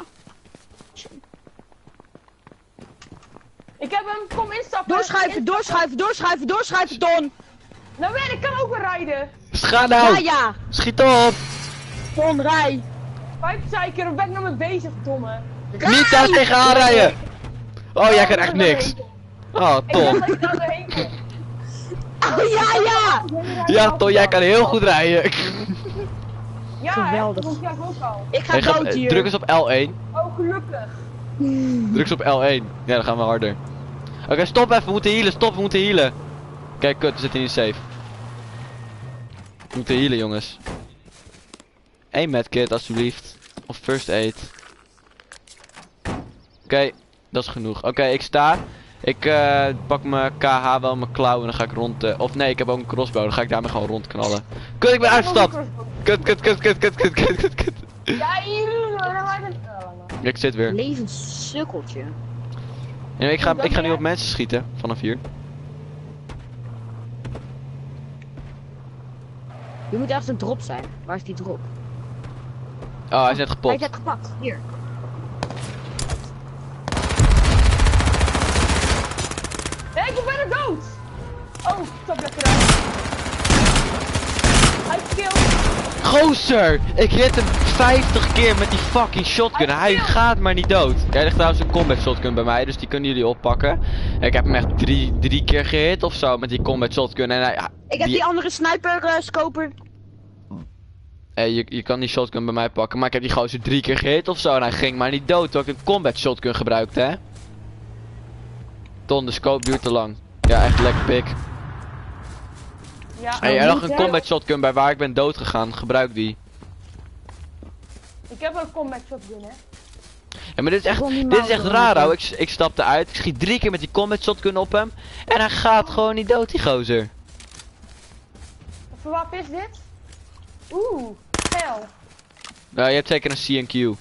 Ik heb hem, kom instappen. Doorschuiven, Ton! Nou weet ik kan ook wel rijden. Ga nou! Ja, Schiet op! Ton, rij! Vijfzeiker, daar ben ik nou mee bezig, domme. Niet daar tegenaan rijden! Oh, jij kan echt niks. Oh, Ik dacht Ton. dat ik daar doorheen kon. Oh ja! Ja, Ton, jij kan heel goed rijden. Ja, Geweldig. dat vond ik ook al. Ik ga Hey, dood hier. druk eens op L1. Oh, gelukkig. Druk eens op L1. Ja, dan gaan we harder. Oké, stop even, we moeten healen, stop, we moeten healen. Kijk, kut, we zitten niet safe. We moeten healen, jongens. Eén medkit, alsjeblieft. Of first aid. Oké, dat is genoeg. Oké, ik sta. Ik pak mijn KH wel in mijn klauw en dan ga ik rond... of nee, ik heb ook een crossbow, dan ga ik daarmee gewoon rondknallen. Kut, ik ben uitgestapt! Kut, kut, kut, kut, kut, kut, kut, kut, kut. Ja, hier, dan maak ik een... Ik zit weer. Levenssukkeltje. Ja, ik ga nu op mensen schieten, vanaf hier. Je moet ergens een drop zijn. Waar is die drop? Oh, hij is net Hij gepot. is net gepakt. Hier. Nee, ik ben bijna dood. Oh, stop lekker uit. Hij killt. Gozer! Ik hit hem 50 keer met die fucking shotgun. Hij gaat maar niet dood. Kijk, er ligt trouwens een combat shotgun bij mij, dus die kunnen jullie oppakken. Ik heb hem echt drie keer gehit of zo met die combat shotgun. En hij, Ik heb die andere sniper scoper. je kan die shotgun bij mij pakken, maar ik heb die gozer 3 keer gehit of zo. En hij ging maar niet dood, terwijl ik een combat shotgun gebruikte, hè. Ton, de scope duurt te lang. Ja, echt lekker pik. Ja, Hey, er lag een combat shotgun bij waar ik ben dood gegaan. Gebruik die. ik heb een combat shotgun, hè. Ja, maar dit is wil niet dit is echt mounten, raar, hoor. ouwe. Ik stapte uit, ik schiet 3 keer met die combat shotgun op hem. En hij gaat gewoon niet dood, die gozer. Voor wat is dit? Oeh, hel. Nou, je hebt zeker een C&Q.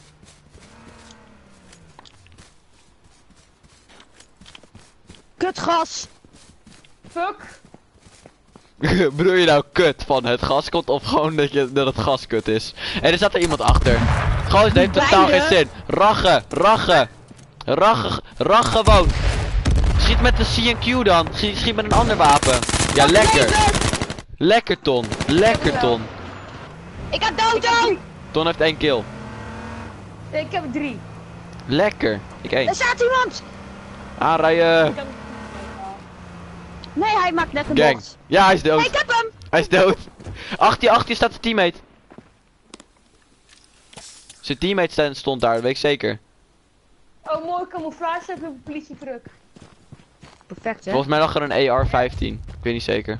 Kutgas. Fuck. Bedoel je nou kut van het gas komt of gewoon dat het gas kut is? En er zat er iemand achter. Gozer, dat heeft totaal geen Beide. zin. Raggen gewoon. Schiet met de C&Q dan. Schiet met een ander wapen. Ja, lekker. Lekker, Ton. Lekker, Ton. Ik ga dood ook. Ton heeft 1 kill. Ik heb 3. Lekker. Ik 1. Er staat iemand. Aanrijden. Ik heb... Nee, hij maakt net een Gang. bocht. Ja, hij is dood. Ik heb hem. Hij is dood. Achter je staat de teammate. Zijn teammate stond daar, dat weet ik zeker. Oh, mooi camouflage heb ik een politiekruk. Perfect, hè? Volgens mij lag er een AR-15. Ik weet niet zeker.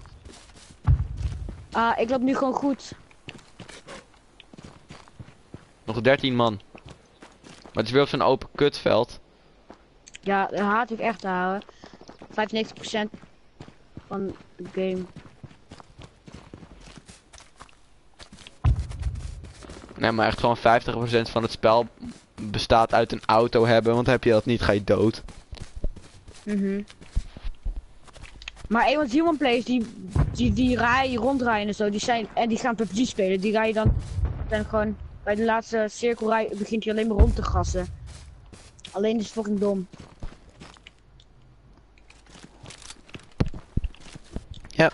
Ah, ik loop nu gewoon goed. Nog 13 man. Maar het is weer op zo'n open kutveld. Ja, dat haat ik echt te houden. 95% van de game. Nee, maar echt gewoon 50% van het spel bestaat uit een auto hebben. Want heb je dat niet, ga je dood. Maar eenmaal human players die rijden, rondrijden en zo, die gaan PUBG spelen. Die rijden dan gewoon bij de laatste cirkel begint hij alleen maar rond te gassen. Alleen is het fucking dom. Ja.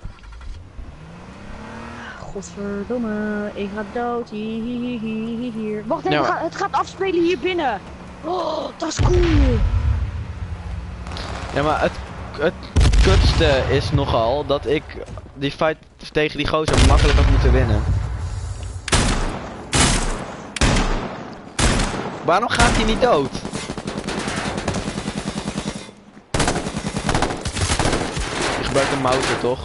Godverdomme, ik ga dood hier. Wacht even, Ja, het gaat afspelen hier binnen. Oh, dat is cool. Ja, maar het kutste is nogal dat ik die fight tegen die gozer makkelijk had moeten winnen. Waarom gaat hij niet dood? Je gebruikt een mouser, toch?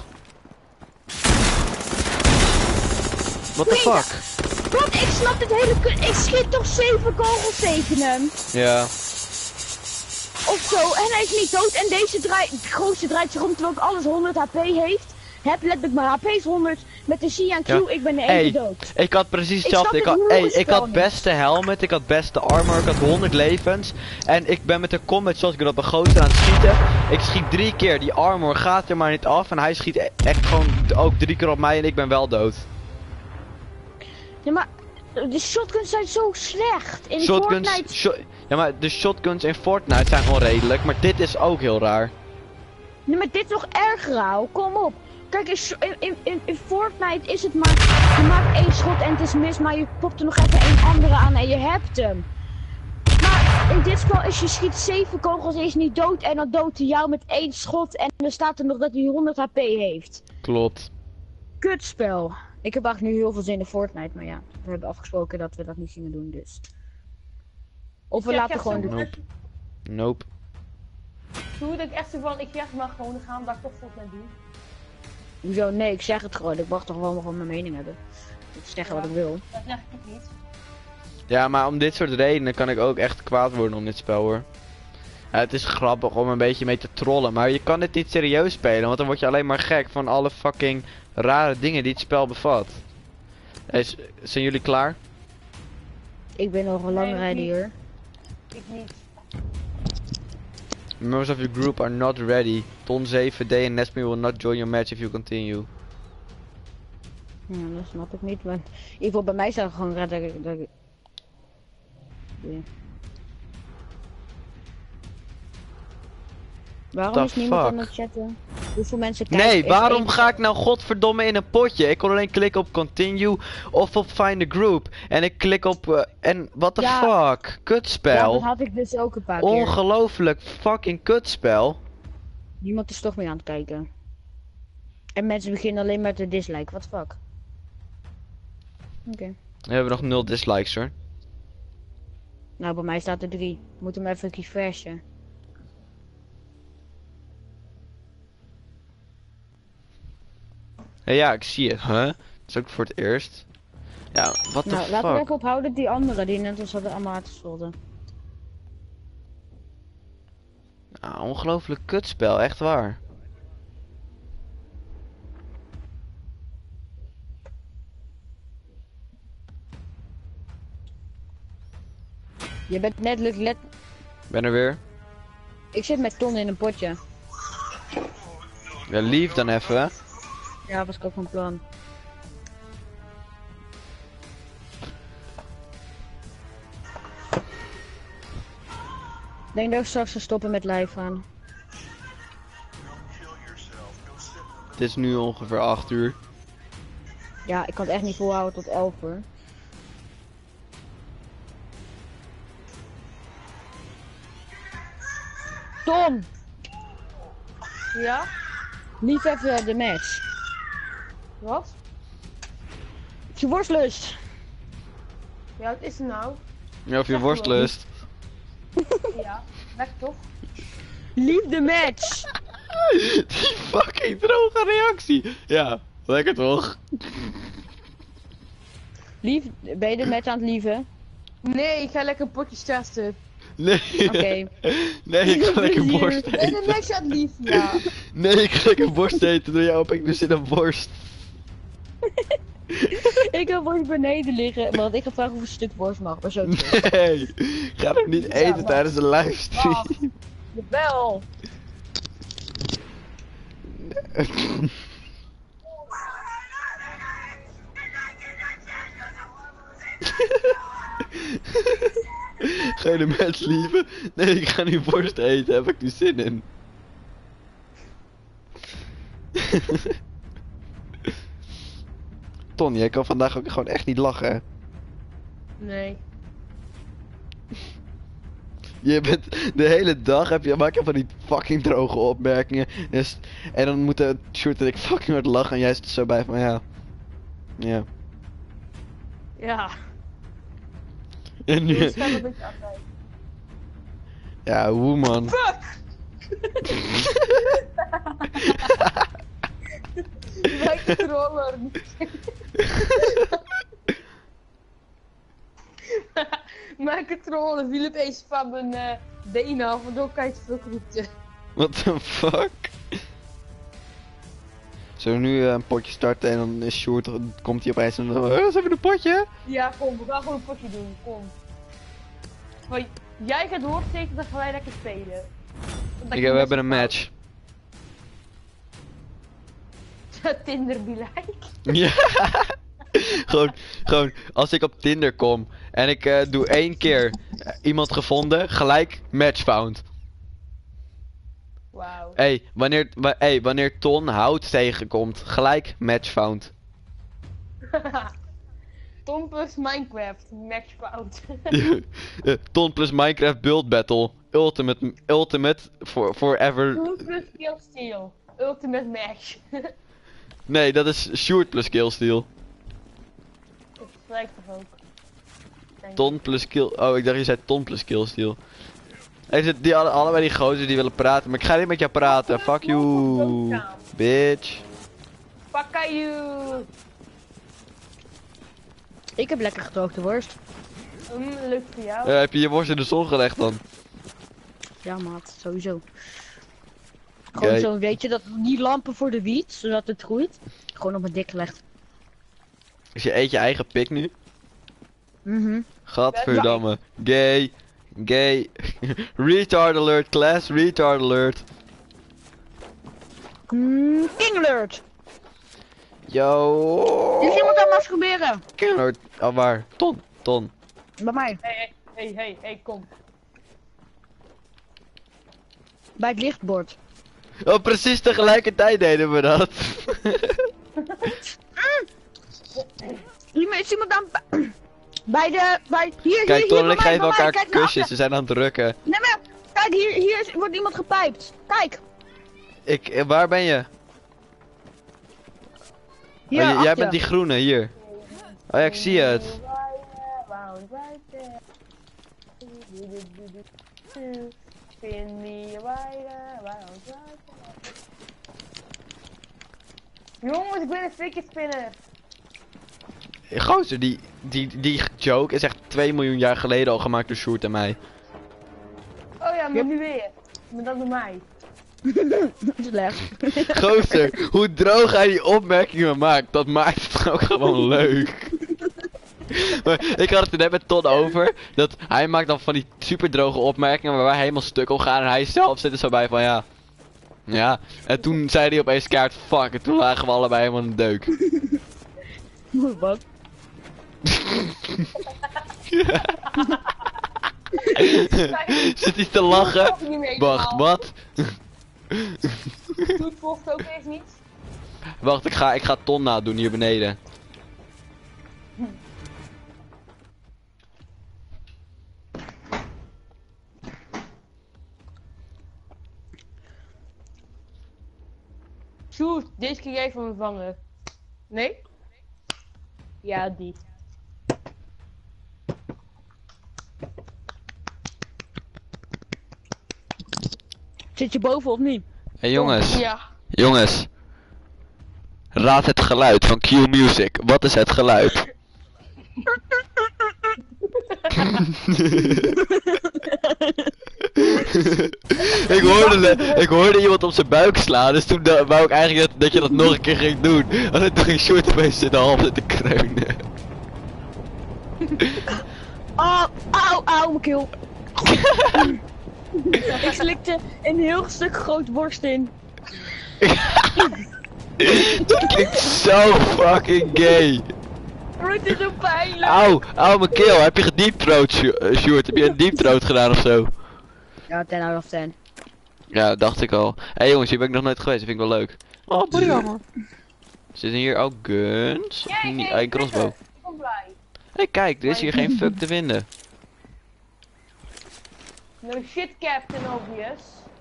What the fuck? Wat? Ik snap het hele ik schiet toch 7 kogels tegen hem. Ja. Of zo, en hij is niet dood. En deze gozer draait zich om terwijl ik alles 100 HP heeft. Heb letterlijk mijn HP is 100. Met de C en Q, Ja. ik ben de enige dood. Ik had precies Ik hetzelfde. snap het hele Ik spel had niet. beste helmet, ik had beste armor, ik had 100 levens. En ik ben met de combat shotgun op een gozer aan het schieten. Ik schiet 3 keer, die armor gaat er maar niet af. En hij schiet echt gewoon ook 3 keer op mij en ik ben wel dood. Ja, maar de shotguns zijn zo slecht. In Shotguns, Fortnite. ja, maar de shotguns in Fortnite zijn onredelijk, maar dit is ook heel raar. Nee, maar dit is nog erger, Rauw. Kom op. Kijk, in Fortnite is het maar... Je maakt 1 schot en het is mis, maar je popt er nog even 1 andere aan en je hebt hem. Maar in dit spel is je schiet 7 kogels en is niet dood en dan doodt hij jou met 1 schot en dan staat er nog dat hij 100 HP heeft. Klopt. Kutspel. Ik heb eigenlijk nu heel veel zin in Fortnite, maar ja, we hebben afgesproken dat we dat niet gingen doen, dus. Of we laten gewoon doen. Nope. Nope. Toen ik echt zo van, ik zeg maar gewoon gaan dat ik toch Fortnite doe. Hoezo? Nee, ik zeg het gewoon. Ik mag toch gewoon mijn mening hebben. Ik zeg wat ik wil. Dat zeg ik niet. Ja, maar om dit soort redenen kan ik ook echt kwaad worden om dit spel, hoor. Ja, het is grappig om een beetje mee te trollen, maar je kan dit niet serieus spelen, want dan word je alleen maar gek van alle fucking rare dingen die het spel bevat. Zijn jullie klaar? Ik ben nog een Nee, lang nog rijden niet. hier. Ik niet. Members of your group are not ready. Ton 7D and Nesme will not join your match if you continue. Ja, dat snap ik niet, maar in ieder geval bij mij staat het gewoon red dat ik... Ja. Waarom The is niemand fuck? aan het chatten? Hoeveel mensen kijken? Nee, Is waarom één- ga ik nou godverdomme in een potje? Ik kon alleen klikken op continue of op find a group. En ik klik op en what the Ja. fuck? Ja, Kutspel. dat had ik dus ook een paar keer. Ongelooflijk fucking kutspel. Niemand is toch meer aan het kijken. En mensen beginnen alleen maar te dislike, what the fuck? Oké. We hebben nog 0 dislikes, hoor. Nou, bij mij staat er 3. Moet hem even refreshen. Ja, ik zie het. Huh? Dat is ook voor het eerst. Ja, what the Nou, laten we fuck? even ophouden die anderen die net als hadden allemaal uitgescholden. Ah, ongelooflijk kutspel, echt waar. Je bent net Ben er weer? Ik zit met Ton in een potje. Ja, lief dan even, hè? Ja, was ik ook van plan. Ik denk dat we straks gaan stoppen met live aan. Het is nu ongeveer 8 uur. Ja, ik kan het echt niet volhouden tot 11 uur. Tom! Ja? Lief even de match. Wat? Je worstlust. Ja, wat is er nou? Ja, of je Zeg worstlust. Ja, lekker toch? Liefde match. Die fucking droge reactie. Ja, lekker toch? Ben je de match aan het lieven? Nee, ik ga lekker potjes testen. Nee. Oké. Nee, ik ga lekker Plezier. borst Ben je eten. de match aan het lief? Ja. Nee, ik ga lekker borst eten. Door jou heb ik dus in een borst. Ik wil worst beneden liggen, want ik ga vragen of een stuk worst mag, maar zo niet. Nee, ga hem niet eten maar- tijdens de livestream. Wacht. Jawel. Ga je de match lieven? Nee, ik ga nu worst eten. Heb ik nu zin in. Ton, jij kan vandaag ook gewoon echt niet lachen, hè? Nee. Je bent de hele dag maak je van die fucking droge opmerkingen. En dan moeten Sjoerd en ik fucking hard lachen en jij zit er zo bij van ja. Ja. Ja. En nu, Ik ga een beetje afwijken. ja, woman. Fuck! Wij controller. Mijn controller viel opeens van mijn been af, waardoor ik uit veel roepte. What the fuck? Zullen we nu een potje starten en dan is Sjoerd, komt hij opeens en dan zijn we een potje? Ja, kom, we gaan gewoon een potje doen, kom. Maar jij gaat doorsteken, dan gaan wij lekker spelen. We hebben een match. Tinder be like. Ja. gewoon, als ik op Tinder kom en ik doe 1 keer iemand gevonden, gelijk match found. Wauw. Wanneer Ton hout tegenkomt, gelijk match found. Tom plus Minecraft, match fout. Ton plus Minecraft Build Battle. Ultimate forever. Tom plus Killsteel, ultimate match. Nee, dat is Sjoerd plus Killsteel. Dat lijkt toch ook. Denk Ton plus kill. Oh, ik dacht je zei Ton plus Killsteel. Allebei die gozer die willen praten, maar ik ga niet met jou praten. Fuck you, bitch. Fuck you. Ik heb lekker gedroogde worst. Leuk voor jou. Heb je je worst in de zon gelegd dan? Ja, maat, sowieso. Gewoon Oké. zo, weet je, dat die lampen voor de wiet, zodat het groeit. Gewoon op mijn dik gelegd. Dus je eet je eigen pik nu? Mhm. Gadverdamme. Gay. Gay. Retard alert, class. Retard alert. King alert! Yo. Is iemand aan het masturberen? King alert. Oh, waar? Ton. Bij mij. Hey, kom. Bij het lichtbord. Oh, precies tegelijkertijd deden we dat. Is iemand aan... Hier, Kijk, hier, Ton en bij ik mij, geven bij mij. elkaar Kijk naar kusjes. achter. Ze zijn aan het drukken. Nee, maar kijk, wordt iemand gepijpt. Kijk. Waar ben je? Hier, Oh, jij achter. bent die groene, hier. Oh ja, ik zie het. Spin me right. Jongens, ik ben een fikkie spinner. Gozer, die joke is echt 2 miljoen jaar geleden al gemaakt door Sjoerd en mij. Oh ja, maar nu weer. Maar dat door mij. Slecht. Gozer, hoe droog hij die opmerkingen maakt, dat maakt het ook gewoon leuk. Maar ik had het er net met Ton over, dat hij maakt dan van die super droge opmerkingen waar wij helemaal stuk op gaan en hij zelf zit er zo bij van ja. Ja, en toen zei hij opeens kaart fuck en toen lagen we allebei helemaal in de deuk. Wat? Zit hij te lachen? Wacht, wat? Doet volgt ook eens niet. Wacht, ik ga Ton nadoen hier beneden. Sjoerd, deze kun jij van me vangen. Nee? Ja, die. Zit je boven of niet? Hey jongens, Ja. jongens. Raad het geluid van Q Music. Wat is het geluid? ik hoorde iemand op zijn buik slaan, dus toen wou ik eigenlijk dat je dat nog een keer ging doen. En toen ging Short opeens in de half zitten kreunen. Oh, auw, mijn keel. Ik slikte een heel stuk groot worst in. Dat klinkt zo fucking gay. Oh, het is zo pijnlijk. Auw, mijn keel. Heb je gediepthroat, Sjoerd? Heb je een deepthroat gedaan of zo? Ja, 10 out of 10. Ja, dacht ik al. Hé jongens, hier ben ik nog nooit geweest. Dat vind ik wel leuk. Oh, jammer. Zitten hier ook guns? Niet, een crossbow. Ik ben blij. Hé, kijk, er is hier geen fuck te vinden. No shit, Captain Obvious.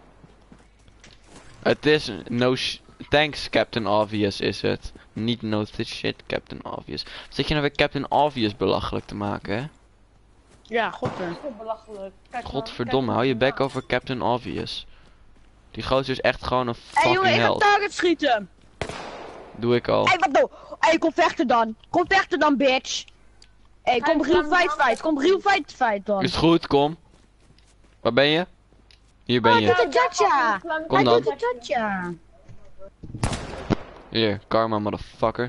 Het is thanks Captain Obvious is het. Niet no shit Captain Obvious. Zit je nou weer Captain Obvious belachelijk te maken, hè? Ja, godver. Dat is belachelijk. Kijk maar, Godverdomme, kijk hou je maar. bek over Captain Obvious. Die gozer is echt gewoon een Hé fucking jongen, ik ga held. target schieten. Doe ik al. Hé, wat nou? Hé, kom vechten dan. Kom vechten dan, bitch. Hé, kom Hij real kan fight dan- fight. Kom real fight dan. Is goed, kom. Waar ben je? Hier ben Oh, je. doet het cha-cha. Kom Hij dan. doet het cha-cha. Hier, karma motherfucker.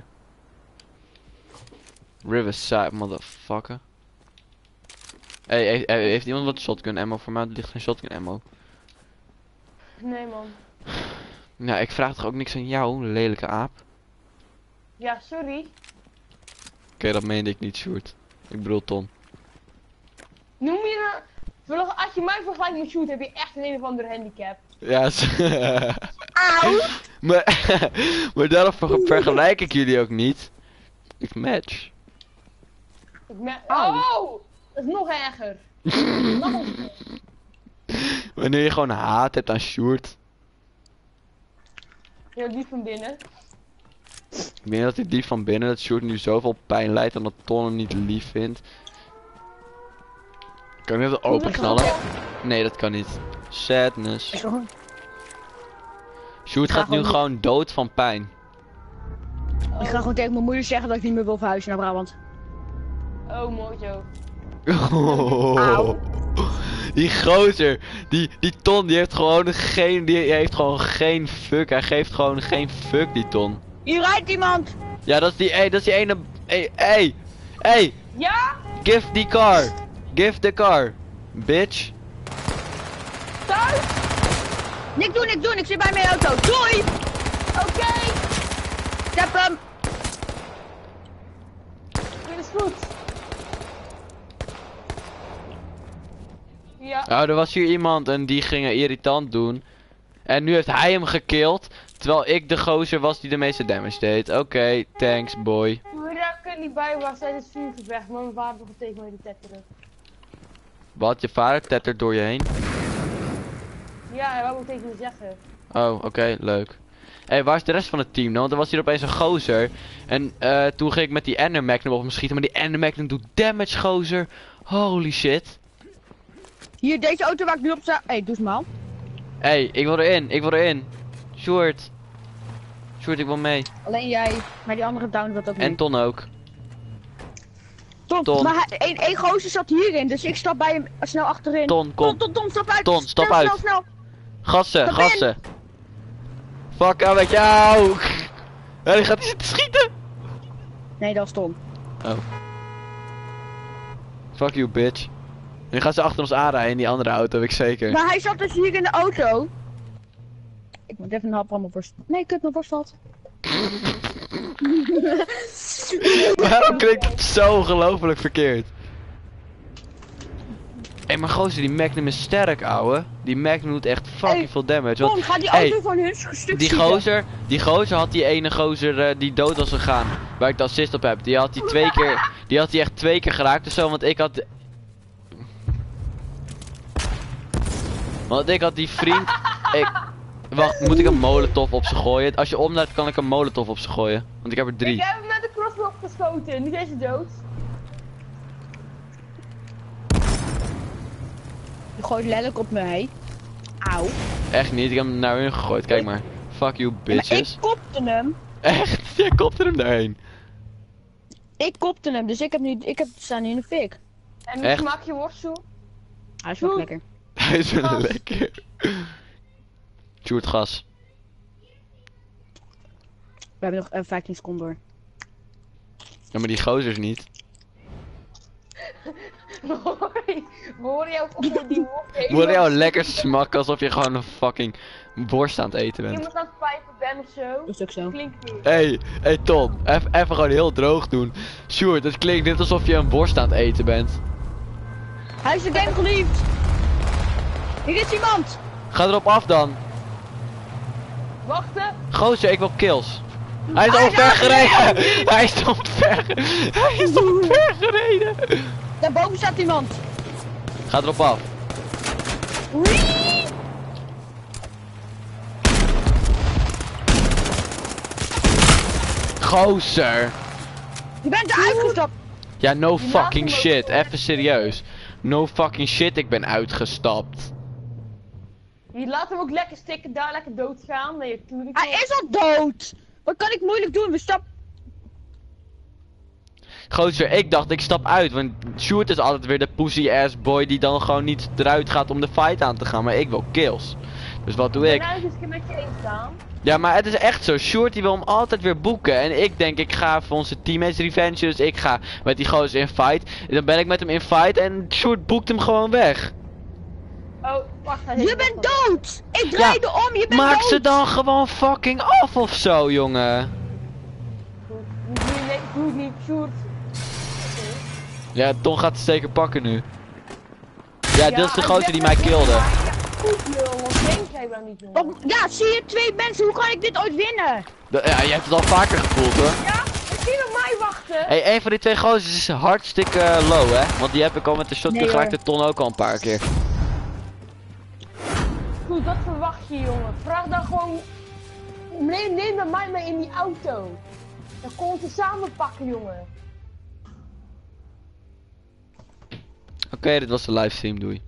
Riverside motherfucker. Hey, heeft iemand wat shotgun ammo voor mij? Er ligt geen shotgun ammo. Nee man. Nou, ik vraag toch ook niks aan jou, lelijke aap? Ja, sorry. Oké, dat meende ik niet, Sjoerd. Ik bedoel Ton. Noem je nou... Als je mij vergelijkt met Shoot, heb je echt een of andere handicap. Ja, Auw. maar daarom vergelijk ik jullie ook niet. Ik match. Oh! Dat is nog erger. Nog een... Wanneer je gewoon haat hebt aan Sjoerd. Ja, die van binnen. Ik weet dat hij die van binnen, dat Sjoerd nu zoveel pijn lijdt en dat Ton hem niet lief vindt. Kan je dat openknallen? Nee, dat kan niet. Sadness. Sjoerd gaat nu gewoon dood van pijn. Ik ga gewoon tegen mijn moeder zeggen dat ik niet meer wil verhuizen naar Brabant. Oh, mojo. Auw. Die gozer, die Ton, die heeft gewoon geen fuck. Hij geeft gewoon geen fuck, die Ton. Hier rijdt iemand. Ja, dat is die ene. Hey, Ja? give the car. Give the car, bitch. Thuis? Niks doen. Ik zit bij mijn auto. Doei. Oké. Ik heb hem. Dit is goed. Ja. Nou, er was hier iemand en die ging irritant doen. En nu heeft hij hem gekillt. Terwijl ik de gozer was die de meeste damage deed. Oké, thanks boy. Toen ik er niet bij was tijdens het vuurgevecht, maar mijn vader nog tegen mij te tetteren. Wat, je vader tettert door je heen? Ja, hij wou ook tegen me zeggen. Oh, oké, leuk. Hé, waar is de rest van het team dan? Want er was hier opeens een gozer. En toen ging ik met die Ender Magnum op hem schieten. Maar die Ender Magnum doet damage, gozer. Holy shit. Hier, deze auto waar ik nu op sta. Hé, doe eens maar. Hé, ik wil erin. Sjoerd, ik wil mee. Alleen jij. Maar die andere down wat ook En niet. Ton ook. Ton. Maar één gozer zat hierin, dus ik stap bij hem snel achterin. Ton, kom. Tom, stap uit. Ton, stap Snel, uit. Snel. Gassen. Stap in. Fuck aan met jou. Ja, die gaat zitten schieten. Nee, dat is Tom. Oh. Fuck you, bitch. Nu gaan ze achter ons aanrijden in die andere auto, weet ik zeker. Maar hij zat dus hier in de auto. Ik moet even een hap aan mijn borst. Nee, kut, mijn borst valt. Waarom klinkt het zo ongelooflijk verkeerd? Hé, maar gozer, die Magnum is sterk, ouwe. Die Magnum doet echt fucking Hey, veel damage. Tom, Want, ga die hey, auto van hun stuk die gozer had die ene gozer die dood was gegaan. Waar ik de assist op heb. Die had hij echt 2 keer geraakt of zo. Want ik had die vriend. Wacht, moet ik een molotov op ze gooien? Als je omlaat kan ik een molotov op ze gooien. Want ik heb er 3. Ik heb hem met de crossbow geschoten, nu is hij dood. Je gooit lelijk op me heen. Auw. Echt niet, ik heb hem naar hun gegooid, kijk maar. Fuck you, Ja, maar bitches. ik kopte hem. Echt? Jij kopte hem daarheen. Ik kopte hem, dus ik heb staan nu in de fik. En Echt? hoe maak je worstel? Hij is wel Goed. lekker. Hij is wel Gas. lekker. Sjoerd, gas. We hebben nog 15 seconden door. Ja, maar die gozers niet. Hoor je ook op die woord? Moet jou lekker smakken alsof je gewoon een fucking worst aan het eten bent. Iemand aan het pijpen ben of zo? Dat is ook zo. Klinkt niet. Hey Tom, even gewoon heel droog doen. Sjoerd, het klinkt net alsof je een worst aan het eten bent. Hij is de game geliefd. Hier is iemand. Ga erop af dan. Wachten. Gozer, ik wil kills. Hij is omver gereden! Hij is omver. Hij is omver gereden! Daarboven staat iemand. Ga erop af. Wee! Gozer! Je bent eruit gestapt. Ja, no Die fucking laat hem shit. ook gewoon Even serieus. No fucking shit, ik ben uitgestapt. Je laat hem ook lekker stikken, daar lekker doodgaan. Nee, natuurlijk Hij is al dood. Wat kan ik moeilijk doen? We stappen. Gozer, ik dacht ik stap uit, want Sjoerd is altijd weer de pussy ass boy die dan gewoon niet eruit gaat om de fight aan te gaan, maar ik wil kills. Dus wat doe ik? Ben eens een keer met je eens staan. Ja, maar het is echt zo, Sjoerd die wil hem altijd weer boeken en ik denk ik ga voor onze teammates revenge, dus ik ga met die gozer in fight. En dan ben ik met hem in fight en Sjoerd boekt hem gewoon weg. Oh, wacht. hij Je heeft bent nog dood. Ik draaide om. Je bent Maak dood. ze dan gewoon fucking af of zo, jongen. wat. Nee, doe het niet, shoot. Ja, Tom gaat het zeker pakken nu. Ja, dit is de hij gozer die zegt mij dat kilde. Ja, goed lul, wat denk jij wel niet doen? Ja, zie je 2 mensen. Hoe kan ik dit ooit winnen? Ja, je hebt het al vaker gevoeld hoor. Ja, misschien op mij wachten. Hey, een van die twee gozers is hartstikke low, hè? Want die heb ik al met de shotgun Nee, gelijk hoor. de ton ook al een paar keer. Goed, wat verwacht je, jongen? Vraag dan gewoon... neem met mij mee in die auto. Dan kon ze samen pakken, jongen. Oké, dit was de livestream, doei.